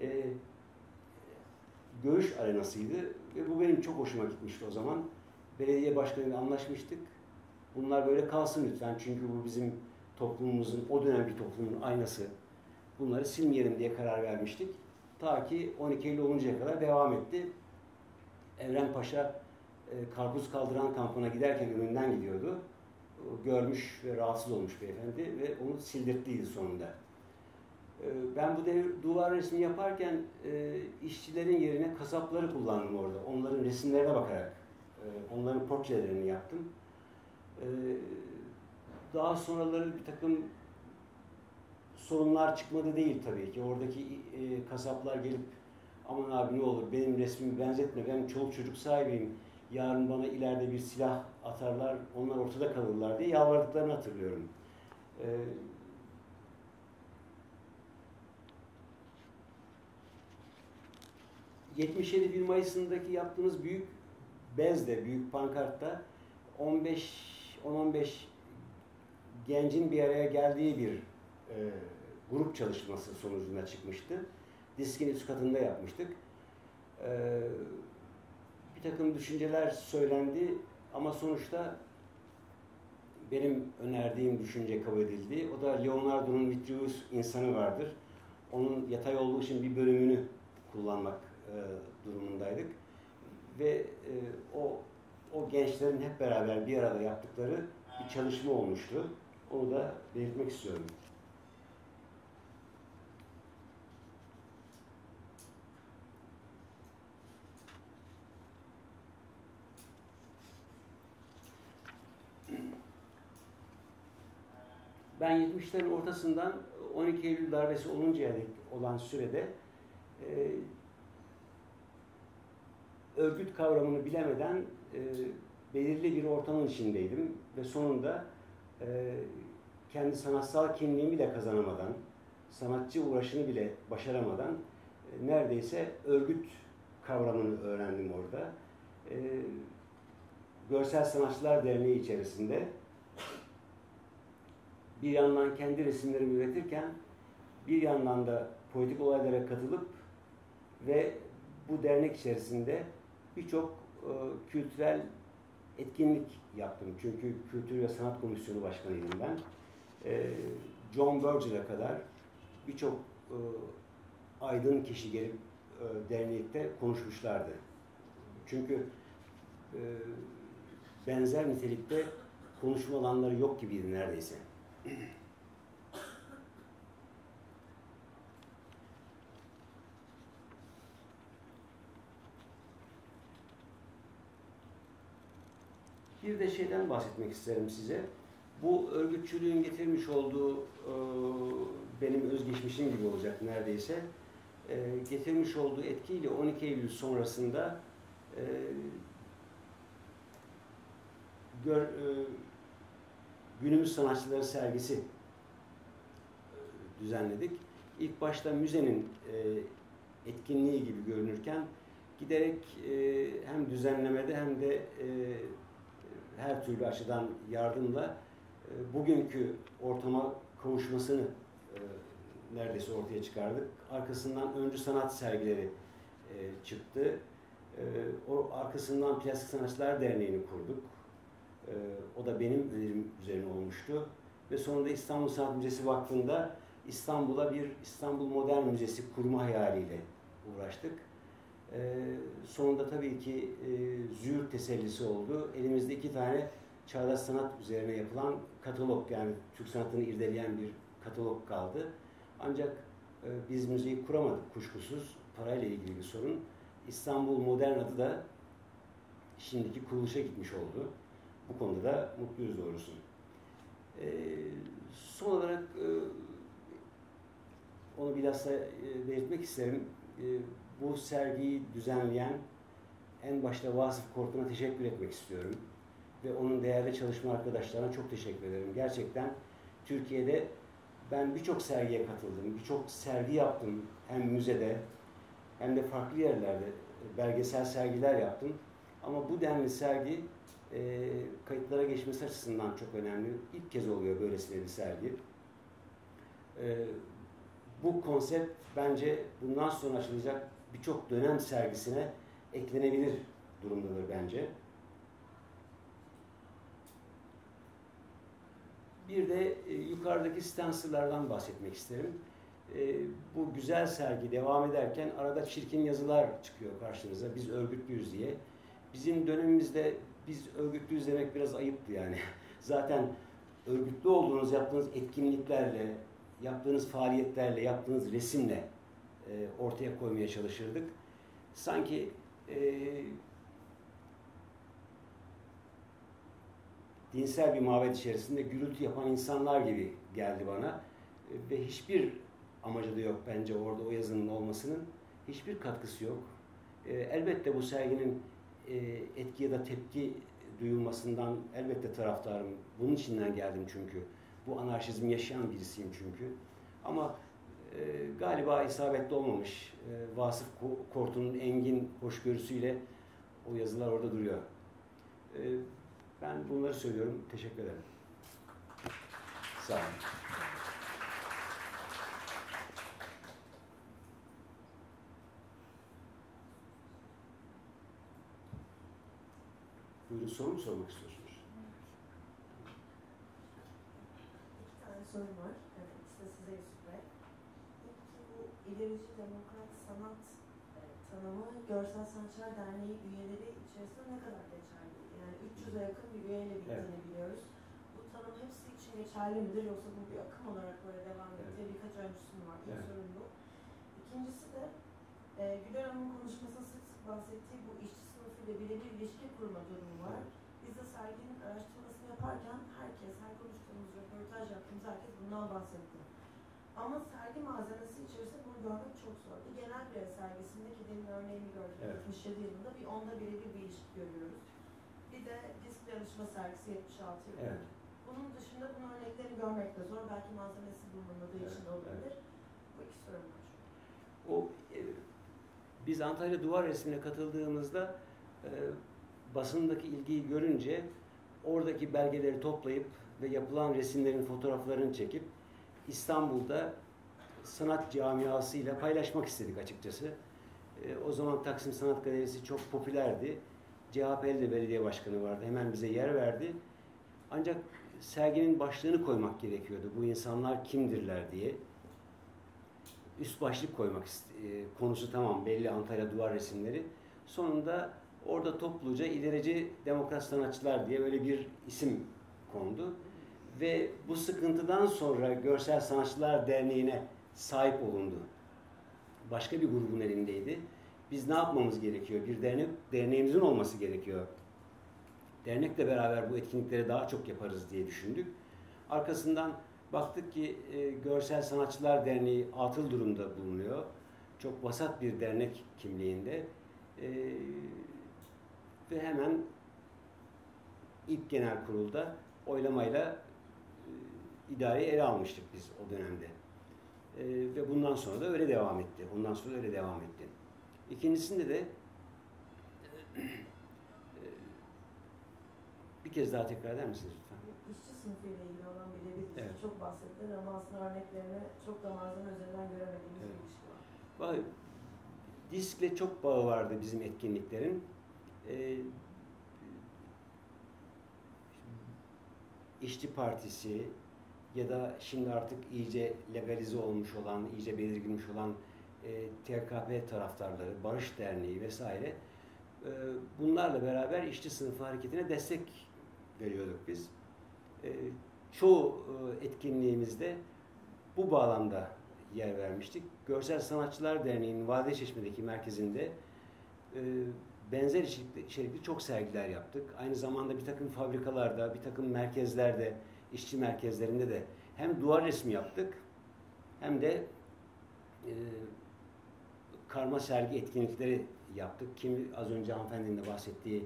görüş arenasıydı ve bu benim çok hoşuma gitmişti o zaman. Belediye başkanıyla anlaşmıştık. Bunlar böyle kalsın lütfen çünkü bu bizim toplumumuzun, o dönem bir toplumun aynası. Bunları silmeyelim diye karar vermiştik. Ta ki 12 Eylül oluncaya kadar devam etti. Evren Paşa karpuz kaldıran kampına giderken önünden gidiyordu. Görmüş ve rahatsız olmuş beyefendi ve onu sildirttiydi sonunda. Ben bu duvar resmi yaparken işçilerin yerine kasapları kullandım orada. Onların resimlerine bakarak, onların portrelerini yaptım. Daha sonraları bir takım sorunlar çıkmadı değil tabii ki. Oradaki kasaplar gelip aman abi ne olur benim resmimi benzetme, ben çoluk çocuk sahibiyim. Yarın bana ileride bir silah atarlar, onlar ortada kalırlar diye yalvardıklarını hatırlıyorum. 77 1 Mayıs'ındaki yaptığımız büyük bezde, büyük pankartta 10-15 gencin bir araya geldiği bir grup çalışması sonucunda çıkmıştı. Diskin üst katında yapmıştık. Bir takım düşünceler söylendi ama sonuçta benim önerdiğim düşünce kabul edildi. O da Leonardo'nun Vitruvius insanı vardır. Onun yatay olduğu için bir bölümünü kullanmak durumundaydık. Ve o gençlerin hep beraber bir arada yaptıkları bir çalışma olmuştu. Onu da belirtmek istiyorum. Ben 70'lerin ortasından 12 Eylül darbesi oluncaya dek olan sürede örgüt kavramını bilemeden belirli bir ortamın içindeydim ve sonunda kendi sanatsal kimliğimi de kazanamadan, sanatçı uğraşını bile başaramadan neredeyse örgüt kavramını öğrendim orada. Görsel Sanatçılar Derneği içerisinde bir yandan kendi resimlerimi üretirken bir yandan da politik olaylara katılıp ve bu dernek içerisinde birçok kültürel etkinlik yaptım. Çünkü Kültür ve Sanat Komisyonu Başkanıydım ben. John Berger'a kadar birçok aydın kişi gelip dernekte konuşmuşlardı. Çünkü benzer nitelikte konuşma alanları yok gibiydi neredeyse. Bir de şeyden bahsetmek isterim size. Bu örgütçülüğün getirmiş olduğu benim özgeçmişim gibi olacak neredeyse. Getirmiş olduğu etkiyle 12 Eylül sonrasında günümüz sanatçıları sergisi düzenledik. İlk başta müzenin etkinliği gibi görünürken giderek hem düzenlemede hem de her türlü açıdan yardımla bugünkü ortama kavuşmasını neredeyse ortaya çıkardık. Arkasından öncü sanat sergileri çıktı. O arkasından Plastik Sanatçılar Derneği'ni kurduk. O da benim önerim üzerine olmuştu. Ve sonunda İstanbul Sanat Müzesi Vakfı'nda İstanbul'a bir İstanbul Modern Müzesi kurma hayaliyle uğraştık. Sonunda tabii ki züğürt tesellisi oldu. Elimizde 2 tane çağdaş sanat üzerine yapılan katalog, yani Türk sanatını irdeleyen bir katalog kaldı. Ancak biz müzeyi kuramadık kuşkusuz. Parayla ilgili bir sorun. İstanbul Modern adı da şimdiki kuruluşa gitmiş oldu. Bu konuda da mutluyuz doğrusu. Son olarak onu bilhassa belirtmek isterim. Bu sergiyi düzenleyen en başta Vasıf Korktun'a teşekkür etmek istiyorum. Ve onun değerli çalışma arkadaşlarına çok teşekkür ederim. Gerçekten Türkiye'de ben birçok sergiye katıldım, birçok sergi yaptım. Hem müzede hem de farklı yerlerde belgesel sergiler yaptım. Ama bu denli sergi kayıtlara geçmesi açısından çok önemli. İlk kez oluyor böylesine bir sergi. Bu konsept bence bundan sonra açılacak birçok dönem sergisine eklenebilir durumdadır bence. Bir de yukarıdaki stencil'lardan bahsetmek isterim. Bu güzel sergi devam ederken arada çirkin yazılar çıkıyor karşınıza. Biz örgütlüyüz diye. Bizim dönemimizde biz örgütlüyüz demek biraz ayıptı yani. Zaten örgütlü olduğunuz, yaptığınız etkinliklerle, yaptığınız faaliyetlerle, yaptığınız resimle ortaya koymaya çalışırdık. Sanki dinsel bir mabed içerisinde gürültü yapan insanlar gibi geldi bana. Ve hiçbir amacı da yok bence orada o yazının olmasının. Hiçbir katkısı yok. Elbette bu serginin etki ya da tepki duyulmasından elbette taraftarım. Bunun içinden geldim çünkü. Bu anarşizmi yaşayan birisiyim çünkü. Ama galiba isabetli olmamış. Vasıf Korktun'un engin hoşgörüsüyle o yazılar orada duruyor. Ben bunları söylüyorum. Teşekkür ederim. Sağ olun. Buyurun, soru mu sormak istiyorsunuz? İki tane sorum var. Evet, işte size Yusuf Bey. İlki bu ilerici demokrat sanat tanımı Görsel Sanatçılar Derneği üyeleri içerisinde ne kadar geçerli? Yani 300'e yakın bir üyeyle bittiğini biliyoruz. Bu tanım hepsi için geçerli midir yoksa bu bir akım olarak böyle devam ediyor? Birkaç öncüsü mü var? İlk sorum bu. İkincisi de Güler Hanım'ın konuşmasında sık sık bahsettiği bu işçi sınıfıyla birebir ilişki kurma durumu var. Biz de serginin araştırmasını yaparken herkes, her konuştuğumuz, röportaj yaptığımız herkes bundan bahsetti. Ama sergi malzemesi içerisinde bunu görmek çok zor. Bir genel bir ev sergisinde ki demin örneğini gördük, evet. 77 yılında bir onda birebir bir ilişki görüyoruz. Bir de disk yarışma sergisi 76 yılında. Evet. Bunun dışında bunun örneklerini görmek de zor. Belki malzemesi bulunmadığı için olabilir. Evet. Bu iki sorum var. Biz Antalya Duvar Resmi'ne katıldığımızda basındaki ilgiyi görünce oradaki belgeleri toplayıp ve yapılan resimlerin fotoğraflarını çekip İstanbul'da sanat camiasıyla paylaşmak istedik açıkçası. O zaman Taksim Sanat Galerisi çok popülerdi. CHP'li de belediye başkanı vardı. Hemen bize yer verdi. Ancak serginin başlığını koymak gerekiyordu. Bu insanlar kimdirler diye. Üst başlık koymak konusu tamam belli, Antalya Duvar Resimleri. Sonunda orada topluca ilerici demokrat sanatçılar diye böyle bir isim kondu. Ve bu sıkıntıdan sonra Görsel Sanatçılar Derneği'ne sahip olundu. Başka bir grubun elindeydi. Biz ne yapmamız gerekiyor? Bir derneğimizin olması gerekiyor. Dernekle beraber bu etkinlikleri daha çok yaparız diye düşündük. Arkasından baktık ki Görsel Sanatçılar Derneği atıl durumda bulunuyor. Çok vasat bir dernek kimliğinde. Ve hemen ilk genel kurulda oylamayla idareyi ele almıştık biz o dönemde. Ve bundan sonra da öyle devam etti. Ondan sonra öyle devam etti. İkincisinde de bir kez daha tekrar eder misiniz lütfen? işçi sınıfıyla ilgili olan birebir ilişki Evet. çok bahsettiler ama aslında örneklerini çok da malzeme üzerinden göremediğimiz Evet. bir ilişki var. DİSK'le çok bağı vardı bizim etkinliklerin. İşçi Partisi ya da şimdi artık iyice legalize olmuş olan, iyice belirginmiş olan TKP taraftarları, Barış Derneği vesaire, bunlarla beraber işçi sınıfı hareketine destek veriyorduk biz. Çoğu etkinliğimizde bu bağlamda yer vermiştik. Görsel Sanatçılar Derneği'nin Vadiyeçeşme'deki merkezinde benzer içerikli çok sergiler yaptık. Aynı zamanda bir takım fabrikalarda, bir takım merkezlerde, işçi merkezlerinde de hem duvar resmi yaptık hem de karma sergi etkinlikleri yaptık. Kimi az önce hanımefendinin de bahsettiği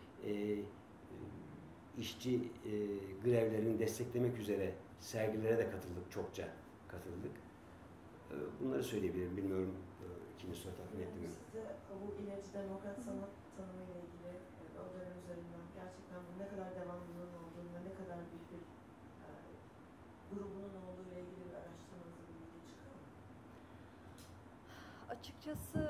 işçi grevlerini desteklemek üzere sergilere de katıldık, çokça katıldık. Bunları söyleyebilirim. Bilmiyorum ikinci soru tahmin ettim mi? Size bu ilerici demokrat sanat tanımıyla ilgili o dönem üzerinden gerçekten bu ne kadar devamlılığının olduğunu ve ne kadar büyük bir grubunun olduğu ile ilgili bir araştırmanızda bir bilgi çıkıyor mu? Açıkçası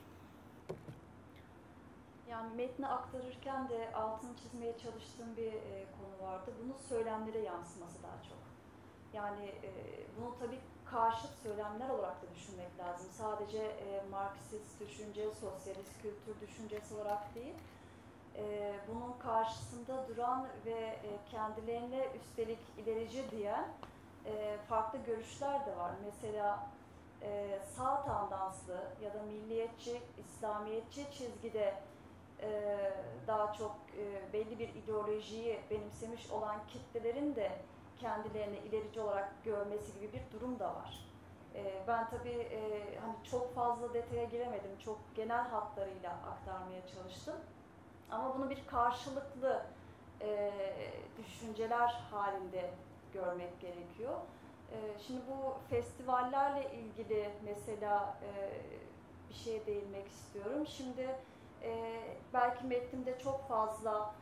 yani metni aktarırken de altını çizmeye çalıştığım bir konu vardı. Bunun söylemlere yansıması daha çok. Yani bunu tabii karşıt söylemler olarak da düşünmek lazım. Sadece Marksist düşünce, sosyalist kültür düşüncesi olarak değil, bunun karşısında duran ve kendilerine üstelik ilerici diyen farklı görüşler de var. Mesela sağ tandanslı ya da milliyetçi, İslamiyetçi çizgide daha çok belli bir ideolojiyi benimsemiş olan kitlelerin de kendilerini ilerici olarak görmesi gibi bir durum da var. Ben tabii hani çok fazla detaya giremedim, çok genel hatlarıyla aktarmaya çalıştım. Ama bunu bir karşılıklı düşünceler halinde görmek gerekiyor. Şimdi bu festivallerle ilgili mesela bir şeye değinmek istiyorum. Şimdi belki metnimde çok fazla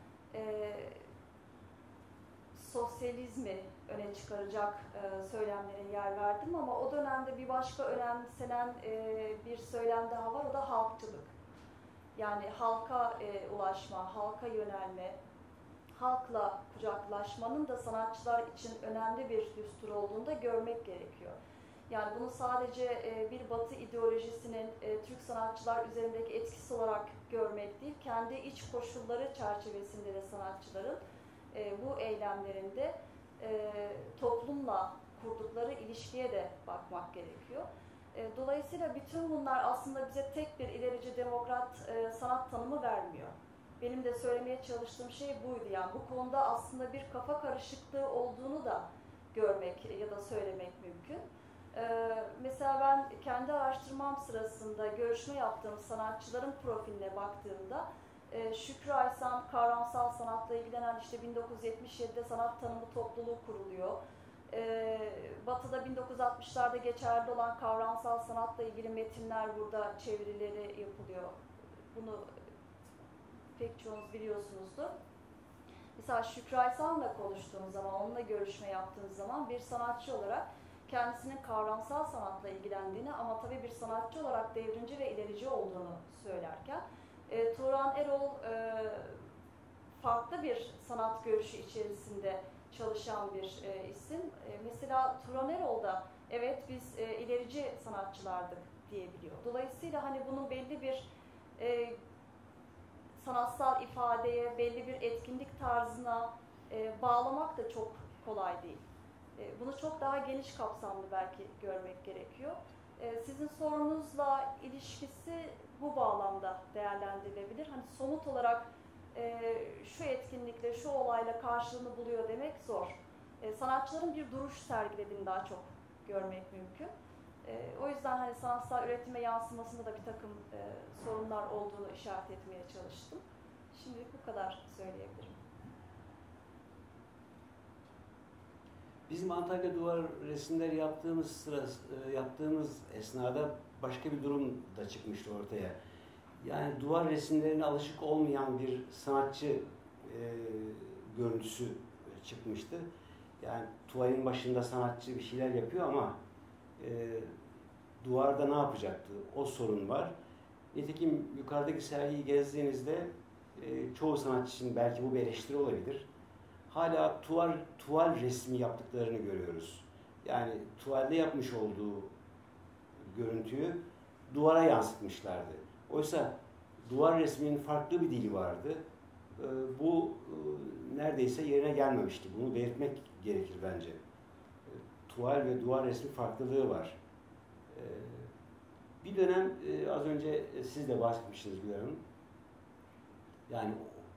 sosyalizmi öne çıkaracak söylemlere yer verdim ama o dönemde bir başka önemsenen bir söylem daha var, o da halkçılık. Yani halka ulaşma, halka yönelme, halkla kucaklaşmanın da sanatçılar için önemli bir düstur olduğunu da görmek gerekiyor. Yani bunu sadece bir Batı ideolojisinin Türk sanatçılar üzerindeki etkisi olarak görmek değil, kendi iç koşulları çerçevesinde de sanatçıların bu eylemlerinde toplumla kurdukları ilişkiye de bakmak gerekiyor. Dolayısıyla bütün bunlar aslında bize tek bir ilerici demokrat sanat tanımı vermiyor. Benim de söylemeye çalıştığım şey buydu. Yani bu konuda aslında bir kafa karışıklığı olduğunu da görmek ya da söylemek mümkün. Mesela ben kendi araştırmam sırasında görüşme yaptığım sanatçıların profiline baktığımda Şükrü Aysan kavramsal sanatla ilgilenen işte 1977'de sanat tanımı topluluğu kuruluyor. Batı'da 1960'larda geçerli olan kavramsal sanatla ilgili metinler burada çevirileri yapılıyor. Bunu pek çoğunuz biliyorsunuzdur. Mesela Şükrü Aysan'la konuştuğum zaman, onunla görüşme yaptığımız zaman bir sanatçı olarak kendisinin kavramsal sanatla ilgilendiğini ama tabii bir sanatçı olarak devrimci ve ilerici olduğunu söylerken Turan Erol farklı bir sanat görüşü içerisinde çalışan bir isim. Mesela Turan Erol da evet biz ilerici sanatçılardık diyebiliyor. Dolayısıyla hani bunun belli bir sanatsal ifadeye, belli bir etkinlik tarzına bağlamak da çok kolay değil. Bunu çok daha geniş kapsamlı belki görmek gerekiyor. Sizin sorunuzla ilişkisi bu bağlamda değerlendirilebilir. Hani somut olarak şu etkinlikle, şu olayla karşılığını buluyor demek zor. Sanatçıların bir duruş sergilediğini daha çok görmek mümkün. O yüzden hani sanatsal üretime yansımasında da bir takım sorunlar olduğunu işaret etmeye çalıştım. Şimdilik bu kadar söyleyebilirim. Bizim Antalya duvar resimleri yaptığımız esnada başka bir durum da çıkmıştı ortaya. Yani duvar resimlerine alışık olmayan bir sanatçı görüntüsü çıkmıştı. Yani tuvalin başında sanatçı bir şeyler yapıyor ama duvarda ne yapacaktı? O sorun var. Nitekim yukarıdaki sergiyi gezdiğinizde çoğu sanatçı için belki bu bir eleştiri olabilir. Hala tuval resmi yaptıklarını görüyoruz. Yani tuvalde yapmış olduğu görüntüyü duvara yansıtmışlardı. Oysa duvar resminin farklı bir dili vardı. Bu neredeyse yerine gelmemişti. Bunu belirtmek gerekir bence. Tuval ve duvar resmi farklılığı var. Bir dönem az önce siz de bahsetmiştiniz Güler Hanım. Yani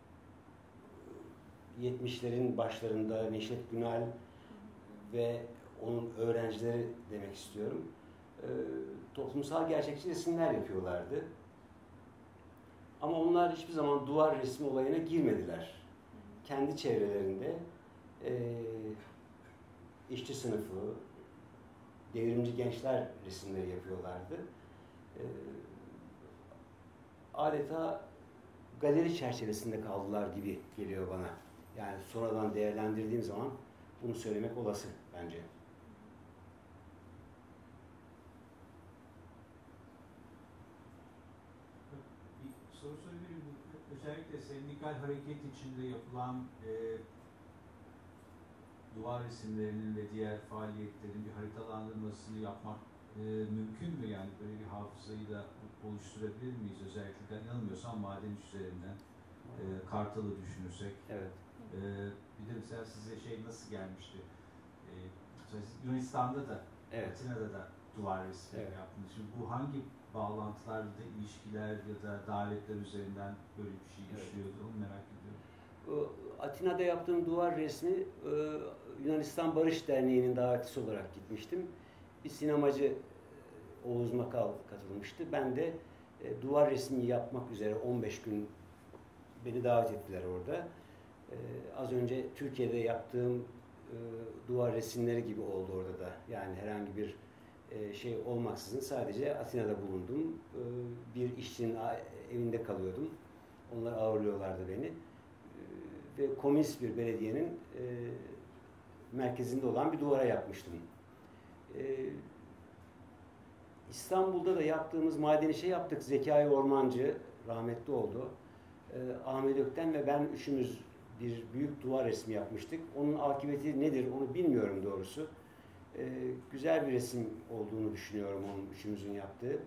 70'lerin başlarında Neşet Günal ve onun öğrencileri demek istiyorum. Toplumsal gerçekçi resimler yapıyorlardı. Ama onlar hiçbir zaman duvar resmi olayına girmediler. Kendi çevrelerinde işçi sınıfı, devrimci gençler resimleri yapıyorlardı. Adeta galeri çerçevesinde kaldılar gibi geliyor bana. Yani sonradan değerlendirdiğim zaman bunu söylemek olası bence. Bir soru sorabilirim. Özellikle sendikal hareket içinde yapılan duvar resimlerinin ve diğer faaliyetlerin bir haritalandırmasını yapmak mümkün mü? Yani böyle bir hafızayı da oluşturabilir miyiz? Özellikle yanılmıyorsam maden üzerinden Kartal'ı düşünürsek. Evet. Bir de mesela size şey nasıl gelmişti? Yunanistan'da da, Evet. Atina'da da duvar resmi yaptınız. Şimdi bu hangi bağlantılarla ilişkiler ya da davetler üzerinden böyle bir şey işliyordu? Onu merak ediyorum. Atina'da yaptığım duvar resmi Yunanistan Barış Derneği'nin davetlisi olarak gitmiştim. Bir sinemacı Oğuz Makal katılmıştı. Ben de duvar resmi yapmak üzere 15 gün beni davet ettiler orada. Az önce Türkiye'de yaptığım duvar resimleri gibi oldu orada da. Yani herhangi bir şey olmaksızın sadece Atina'da bulundum. Bir işçinin evinde kalıyordum. Onlar ağırlıyorlardı beni. Ve komünist bir belediyenin merkezinde olan bir duvara yapmıştım. İstanbul'da da yaptığımız madeni şey yaptık. Zekai Ormancı rahmetli oldu. Ahmet Ökten ve ben üçümüz bir büyük duvar resmi yapmıştık. Onun akıbeti nedir onu bilmiyorum doğrusu. Güzel bir resim olduğunu düşünüyorum onun üçümüzün yaptığı.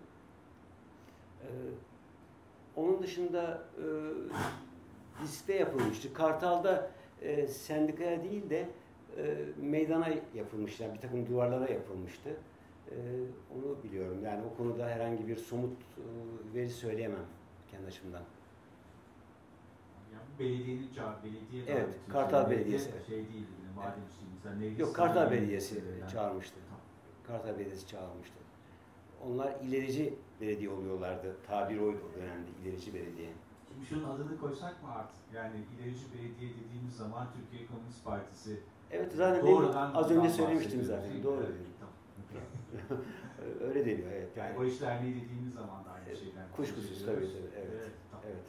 Onun dışında diskte yapılmıştı. Kartal'da sendikaya değil de meydana yapılmıştı. Yani bir takım duvarlara yapılmıştı. Onu biliyorum. Yani o konuda herhangi bir somut veri söyleyemem kendi açımdan. Yani belediyenin belediye evet, Kartal Belediyesi. Şey değildi, maden işçiliği. Yok, Kartal Belediyesi çağırmıştı. Kartal Belediyesi çağırmıştı. Onlar ilerici belediye oluyorlardı. Tabir oydu o dönemde, ilerici belediye. Şimdi şunun adını koysak mı artık? Yani ilerici belediye dediğimiz zaman Türkiye Komünist Partisi. Evet, zaten doğrudan az önce söylemiştim zaten. Doğru. Evet, tamam. Öyle deniyor, evet. Yani o işler ne dediğimiz zaman da aynı şeyden. Kuşkusuz tabii. Evet. Tamam. Evet.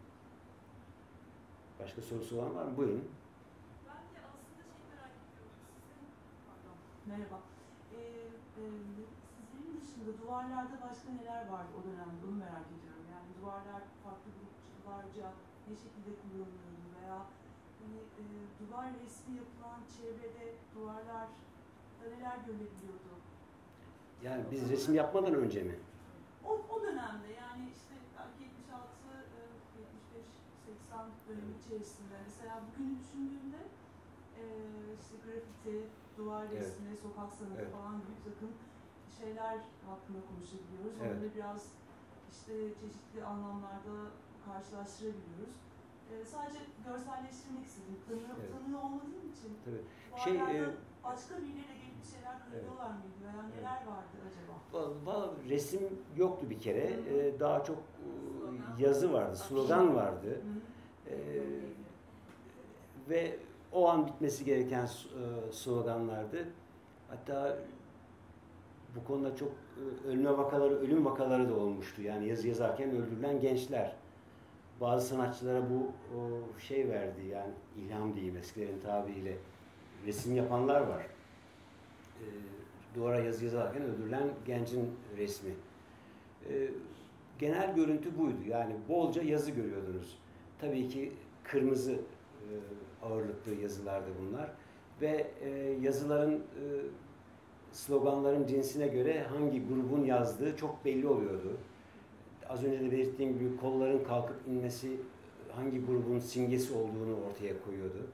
Başka sorusu olan var mı? Buyurun. Ben de aslında merak ediyorum. Merhaba. Sizlerin dışında duvarlarda başka neler vardı o dönemde? Onu merak ediyorum. Yani duvarlar farklı gruplarca ne şekilde kullanılıyordu veya hani, duvar resmi yapılan çevrede duvarlarda neler görülebiliyordu? Yani biz resim yapmadan önce mi? O dönemde yani işte 76, 75, 80 dönemi içerisinde mesela bugün düşündüğümde işte grafiti, duvar resmi, sokak sanatı falan gibi bir takım şeyler hakkında konuşabiliyoruz. Evet. Onları biraz işte çeşitli anlamlarda karşılaştırabiliyoruz. Sadece görselleştirmek istedim. Tanıyor olmadığım için. Tabii. Başka birileriyle gelip bir şeyler kırıyorlar mıydı veya neler vardı acaba? Resim yoktu bir kere. Daha çok yazı vardı, slogan vardı. Ve o an bitmesi gereken sloganlardı. Hatta bu konuda çok ölüm vakaları da olmuştu. Yani yazı yazarken öldürülen gençler. bazı sanatçılara bu şey verdi, yani ilham diyeyim eskilerin tabiriyle, resim yapanlar var. Duvara yazı yazarken öldürülen gencin resmi. Genel görüntü buydu. Yani bolca yazı görüyordunuz. Tabii ki kırmızı ağırlıklı yazılardı bunlar. Ve yazıların, sloganların cinsine göre hangi grubun yazdığı çok belli oluyordu. Az önce de belirttiğim gibi kolların kalkıp inmesi hangi grubun simgesi olduğunu ortaya koyuyordu.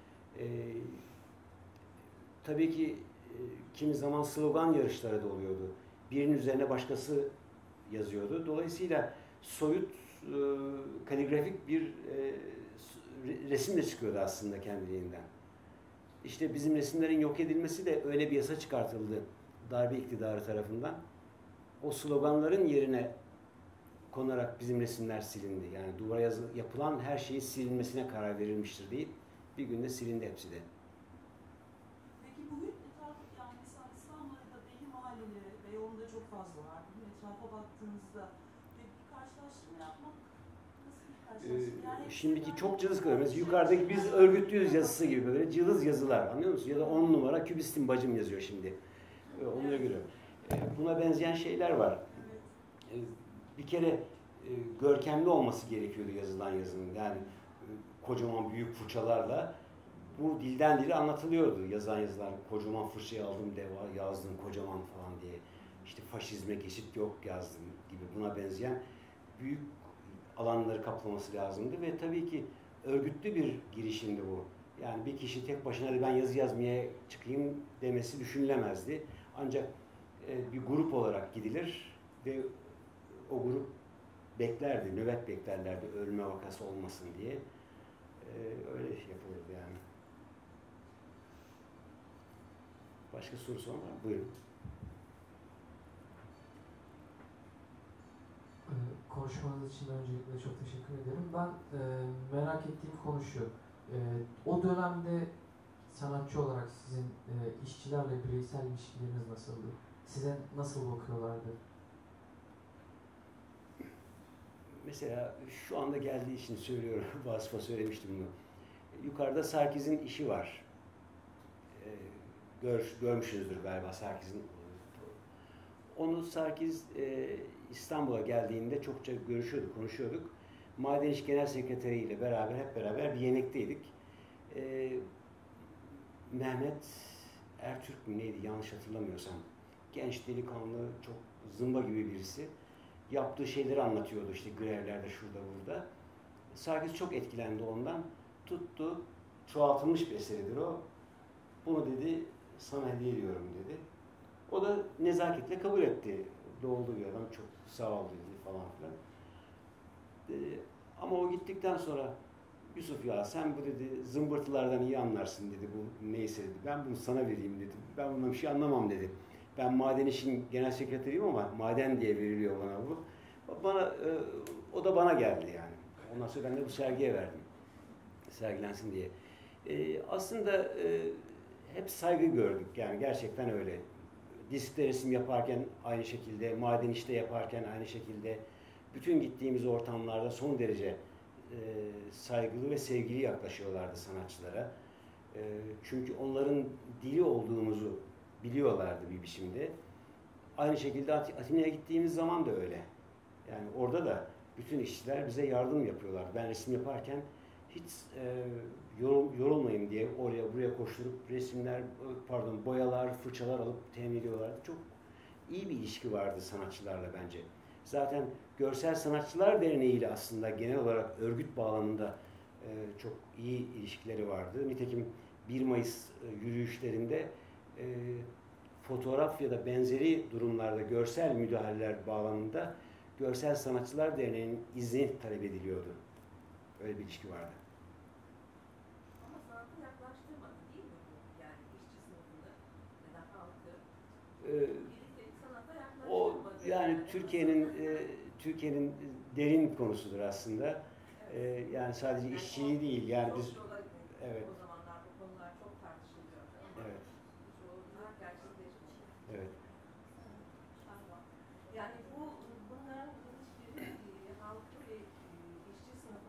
Tabii ki kimi zaman slogan yarışları da oluyordu. Birinin üzerine başkası yazıyordu. Dolayısıyla soyut, kaligrafik bir resim de çıkıyordu aslında kendiliğinden. İşte bizim resimlerin yok edilmesi de öyle bir yasa çıkartıldı darbe iktidarı tarafından. O sloganların yerine konarak bizim resimler silindi. Yani duvara yapılan her şeyin silinmesine karar verilmiştir deyip bir günde silindi hepsi de. Peki bugün yani mesela İstanbul'da belli mahalleleri ve yolunda çok fazla var. Bugün etrafa baktığınızda bir karşılaştırma yapmak nasıl bir karşılaştırma? Yani Şimdiki çok cılız kalıyor. Mesela yukarıdaki biz örgütlüyüz yazısı gibi böyle cılız yazılar, anlıyor musun? Ya da 10 numara kübistin bacım yazıyor şimdi. Onlara göre. Buna benzeyen şeyler var. Bir kere görkemli olması gerekiyordu yazılan yazının. Yani kocaman büyük fırçalarla bu dilden dile anlatılıyordu yazılan yazılar. Kocaman fırçayı aldım, yazdım kocaman falan diye. İşte faşizme geçit yok yazdım gibi buna benzeyen büyük alanları kaplaması lazımdı ve tabii ki örgütlü bir girişimdi bu. Yani bir kişi tek başına da ben yazı yazmaya çıkayım demesi düşünülemezdi. Ancak bir grup olarak gidilir ve o grup beklerdi, nöbet beklerlerdi ölme vakası olmasın diye. Öyle yapılırdı yani. Başka sorusu var mı? Buyurun. Konuşmanız için öncelikle çok teşekkür ederim. Ben merak ettiğim konu şu. O dönemde sanatçı olarak sizin işçilerle bireysel ilişkileriniz nasıldı? Size nasıl bakıyorlardı? Mesela şu anda geldiği için söylüyorum, Vasıf'a söylemiştim bunu. Yukarıda Sarkis'in işi var. Görmüşsünüzdür galiba Sarkis'in. Onu Sarkis İstanbul'a geldiğinde çokça görüşüyorduk, konuşuyorduk. Maden İş Genel Sekreteri ile hep beraber bir yemekteydik. Mehmet Ertürk mü neydi yanlış hatırlamıyorsam. Genç, delikanlı, çok zımba gibi birisi. Yaptığı şeyleri anlatıyordu işte grevlerde şurada burada. Sarkis çok etkilendi ondan. Tuttu, çoğaltılmış bir eseridir o. Bunu dedi, sana hediye ediyorum dedi. O da nezaketle kabul etti. Doğulu bir adam, çok sağ ol dedi falan filan. Ama o gittikten sonra Yusuf ya sen bu dedi zımbırtılardan iyi anlarsın dedi bu neyse dedi. Ben bunu sana vereyim dedi. Ben bundan bir şey anlamam dedi. Ben maden işin genel sekreteriyim ama maden diye veriliyor bana bu. O da bana geldi yani. Ondan sonra ben de bu sergiye verdim. Sergilensin diye. Aslında hep saygı gördük yani gerçekten öyle. Diskte resim yaparken aynı şekilde, maden işte yaparken aynı şekilde bütün gittiğimiz ortamlarda son derece saygılı ve sevgili yaklaşıyorlardı sanatçılara. Çünkü onların dili olduğumuzu biliyorlardı bir biçimde. Aynı şekilde Atina'ya gittiğimiz zaman da öyle. Yani orada da bütün işçiler bize yardım yapıyorlar. Ben resim yaparken hiç yorulmayayım diye oraya buraya koşturup boyalar, fırçalar alıp temin ediyorlardı. Çok iyi bir ilişki vardı sanatçılarla bence. Zaten Görsel Sanatçılar Derneği ile aslında genel olarak örgüt bağlamında çok iyi ilişkileri vardı. Nitekim 1 Mayıs yürüyüşlerinde fotoğraf ya da benzeri durumlarda görsel müdahaleler bağlamında Görsel Sanatçılar Derneği'nin izni talep ediliyordu. Öyle bir ilişki vardı. Ama sanatı yaklaştırmadı değil mi bu? Yani işçi sınıfını ya da halkı birlikte sanata yaklaştırmadı. O yani Türkiye'nin derin konusudur aslında. Evet. Yani sadece işçiliği değil. Yani biz evet. O zamanlar bu konular çok tartışılıyor. Evet. Çoğunlar gerçekleşmiş. Evet. Yani bunların hiçbiri halkı ve işçi sınıfı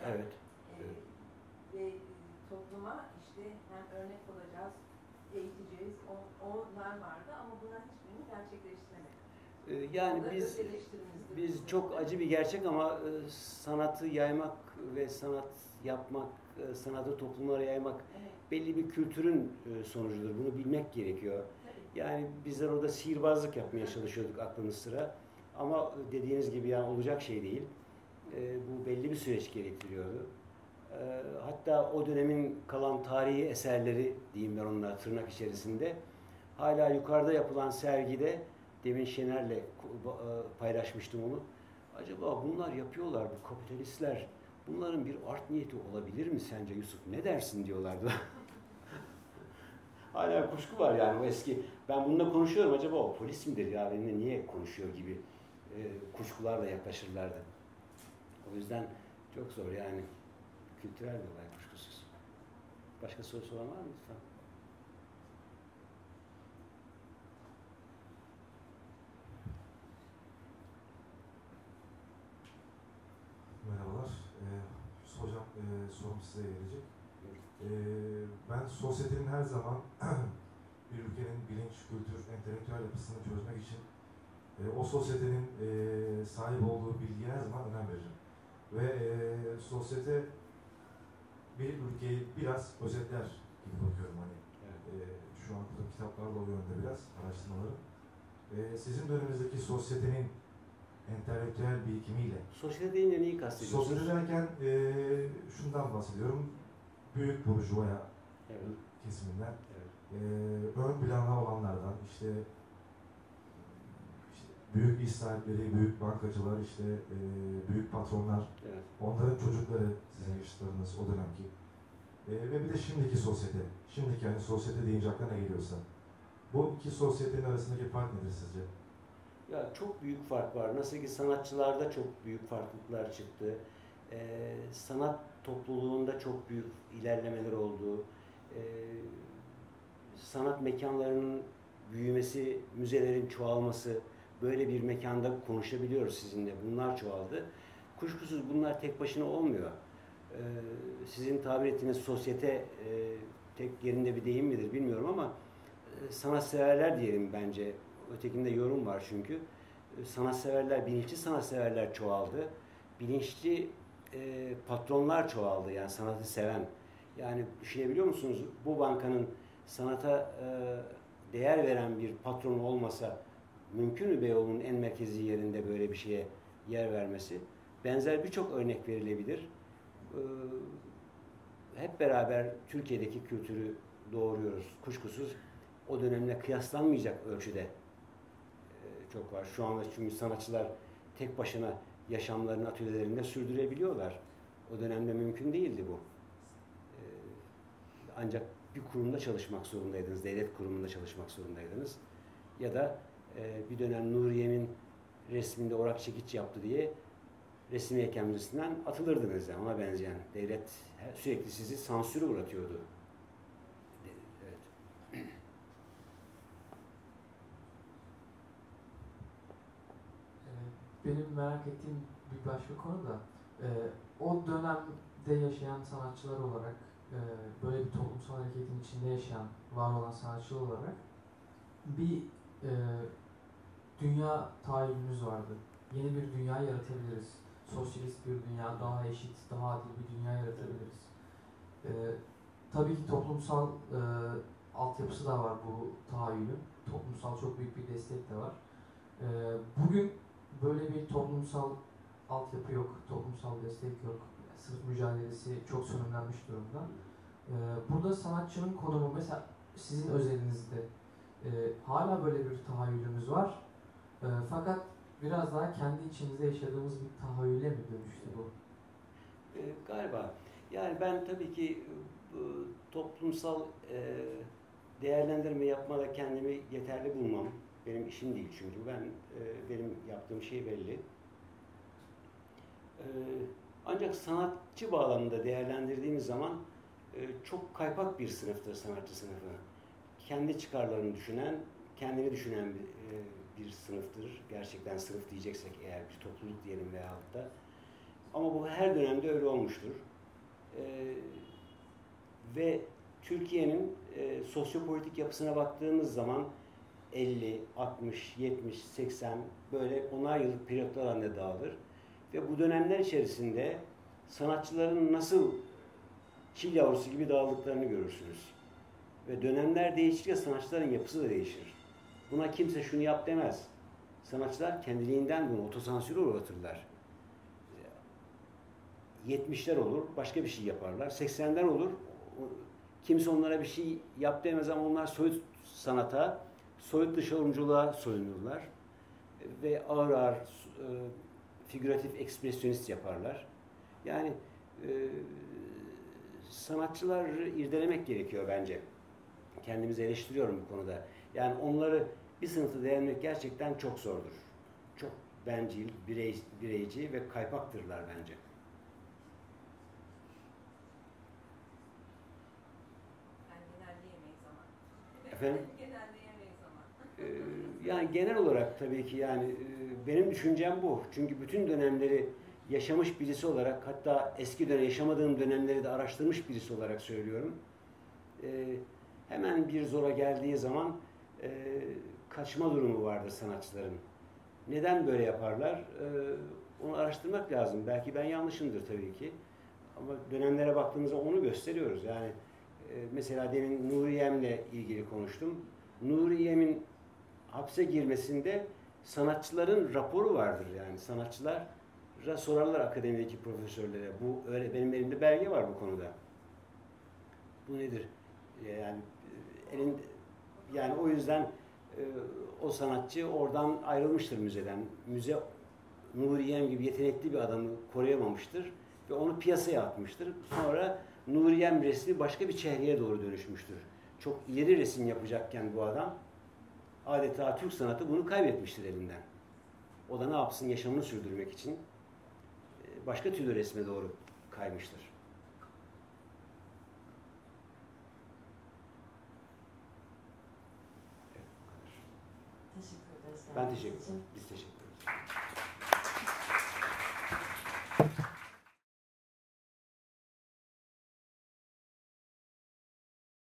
Evet. Ve topluma işte hem örnek olacağız, eğiteceğiz, onlar vardı ama bunlar hiçbirini gerçekleştiremedik. Yani O da biz öz eleştirimizdir. Biz çok acı bir gerçek ama sanatı yaymak ve sanat yapmak, sanatı toplumlara yaymak Evet. belli bir kültürün sonucudur. Bunu bilmek gerekiyor. Tabii. Yani bizler orada sihirbazlık yapmaya çalışıyorduk aklımız sıra. Ama dediğiniz gibi yani olacak şey değil. Bu belli bir süreç gerektiriyordu. Hatta o dönemin kalan tarihi eserleri diyeyim ben onlara tırnak içerisinde hala yukarıda yapılan sergide demin Şener'le paylaşmıştım onu. Acaba bunlar yapıyorlar bu kapitalistler. Bunların bir art niyeti olabilir mi sence Yusuf? Ne dersin diyorlardı. Hala kuşku var yani o eski. Ben bununla konuşuyorum acaba o polis midir ya benimle niye konuşuyor gibi kuşkularla yaklaşırlardı. O yüzden çok zor yani. Kültürel bir olay kuşkusuz. Başka sorusu olan var mı lütfen? Merhabalar. Yusuf Hocam, sorum size gelecek. Ben sosyetenin her zaman bir ülkenin bilinç, kültür, entelektüel yapısını çözmek için o sosyetenin sahip olduğu bilgiye her zaman önem veririm. Ve sosyete bir ülkeyi biraz özetler gibi bakıyorum hani. Şu an okuduğum kitaplarla o yönde biraz araştırmalarım. Sizin döneminizdeki sosyetenin entelektüel birikimiyle. Sosyete deyince neyi kastediyorsunuz? Sosyete derken şundan bahsediyorum. Büyük burjuva Evet. kesiminden, Evet. ön plana olanlardan, işte büyük iş sahipleri, büyük bankacılar, işte büyük patronlar, Evet. onların çocukları sizin yaşıtlarınız o dönemki. Ve bir de şimdiki sosyete. Şimdiki hani sosyete deyince aklına ne geliyorsa. Bu iki sosyetenin arasındaki fark nedir sizce? Ya çok büyük fark var. Nasıl ki sanatçılarda çok büyük farklılıklar çıktı. Sanat topluluğunda çok büyük ilerlemeler oldu. Sanat mekanlarının büyümesi, müzelerin çoğalması, böyle bir mekanda konuşabiliyoruz sizinle. Bunlar çoğaldı. Kuşkusuz bunlar tek başına olmuyor. Sizin tabir ettiğiniz sosyete tek yerinde bir deyim midir bilmiyorum ama sanatseverler diyelim bence. Ötekinde yorum var çünkü. Sanatseverler, bilinçli sanatseverler çoğaldı. Bilinçli patronlar çoğaldı yani sanatı seven. Yani düşünebiliyor musunuz? Bu bankanın sanata değer veren bir patron olmasa mümkün mü Beyoğlu'nun en merkezi yerinde böyle bir şeye yer vermesi? Benzer birçok örnek verilebilir. Hep beraber Türkiye'deki kültürü doğuruyoruz. Kuşkusuz o dönemle kıyaslanmayacak ölçüde çok var. Şu anda çünkü sanatçılar tek başına yaşamlarını atölyelerinde sürdürebiliyorlar. O dönemde mümkün değildi bu. Ancak bir kurumda çalışmak zorundaydınız, devlet kurumunda çalışmak zorundaydınız. Ya da bir dönem Nuriye'nin resminde Orak Çekiç yaptı diye resim heykel müzesinden atılırdınız yani ona benzeyen. Devlet sürekli sizi sansüre uğratıyordu. Evet. Benim merak ettiğim bir başka konu da o dönemde yaşayan sanatçılar olarak böyle bir toplumsal hareketin içinde yaşayan, var olan sanatçılar olarak bir dünya tahayyülümüz vardı. Yeni bir dünya yaratabiliriz. Sosyalist bir dünya, daha eşit, daha adil bir dünya yaratabiliriz. Tabii ki toplumsal altyapısı da var bu tahayyülün. Toplumsal çok büyük bir destek de var. Bugün böyle bir toplumsal altyapı yok, toplumsal destek yok. Sınıf mücadelesi çok sönümlenmiş durumda. Burada sanatçının konumu mesela sizin özelinizde hala böyle bir tahayyülümüz var. Fakat biraz daha kendi içimizde yaşadığımız bir tahayyüle mi dönüştü bu? Galiba. Yani ben tabii ki toplumsal değerlendirme yapmada kendimi yeterli bulmam. Benim işim değil çünkü benim yaptığım şey belli. Ancak sanatçı bağlamında değerlendirdiğimiz zaman çok kaypak bir sınıftır sanatçı sınıfı. Kendi çıkarlarını düşünen, kendini düşünen bir sınıftır. Gerçekten sınıf diyeceksek eğer bir topluluk diyelim veyahut da. Ama bu her dönemde öyle olmuştur. Ve Türkiye'nin sosyopolitik yapısına baktığımız zaman 50, 60, 70, 80 böyle 10'ar yıllık periyotlar halinde dağılır. Ve bu dönemler içerisinde sanatçıların nasıl çil yavrusu gibi dağıldıklarını görürsünüz. Ve dönemler değiştikçe sanatçıların yapısı da değişir. Buna kimse şunu yap demez. Sanatçılar kendiliğinden bunu otosansüre uğratırlar. 70'ler olur, başka bir şey yaparlar. 80'ler olur, kimse onlara bir şey yap demez ama onlar soyut sanata, soyut dış oyunculuğa soyunurlar. Ve ağır ağır figüratif ekspresyonist yaparlar. Yani sanatçıları irdelemek gerekiyor bence. Kendimizi eleştiriyorum bu konuda. Yani onları bir sınıfta değerlendirmek gerçekten çok zordur. Çok bencil, bireyci ve kaypaktırlar bence. Yani genelleyemeyiz ama. Efendim? Genelleyemeyiz ama. Yani genel olarak tabii ki yani benim düşüncem bu. Çünkü bütün dönemleri yaşamış birisi olarak, hatta eski dönem yaşamadığım dönemleri de araştırmış birisi olarak söylüyorum. Hemen bir zora geldiği zaman kaçma durumu vardır sanatçıların. Neden böyle yaparlar? Onu araştırmak lazım. Belki ben yanlışımdır tabii ki. Ama dönemlere baktığımızda onu gösteriyoruz. Yani mesela demin Nuriyem'le ilgili konuştum. Nuriyem'in hapse girmesinde sanatçıların raporu vardır. Yani sanatçılara sorarlar akademideki profesörlere. Bu öyle, benim elimde belge var bu konuda. Bu nedir? Yani o yüzden o sanatçı oradan ayrılmıştır müzeden. Müze Nuriyem gibi yetenekli bir adamı koruyamamıştır ve onu piyasaya atmıştır. Sonra Nuriyem resmi başka bir çehreye doğru dönüşmüştür. Çok ileri resim yapacakken bu adam adeta Türk sanatı bunu kaybetmiştir elinden. O da ne yapsın, yaşamını sürdürmek için başka türlü resme doğru kaymıştır. Teşekkür ederiz. Ben teşekkür ederim. Biz teşekkür ederiz.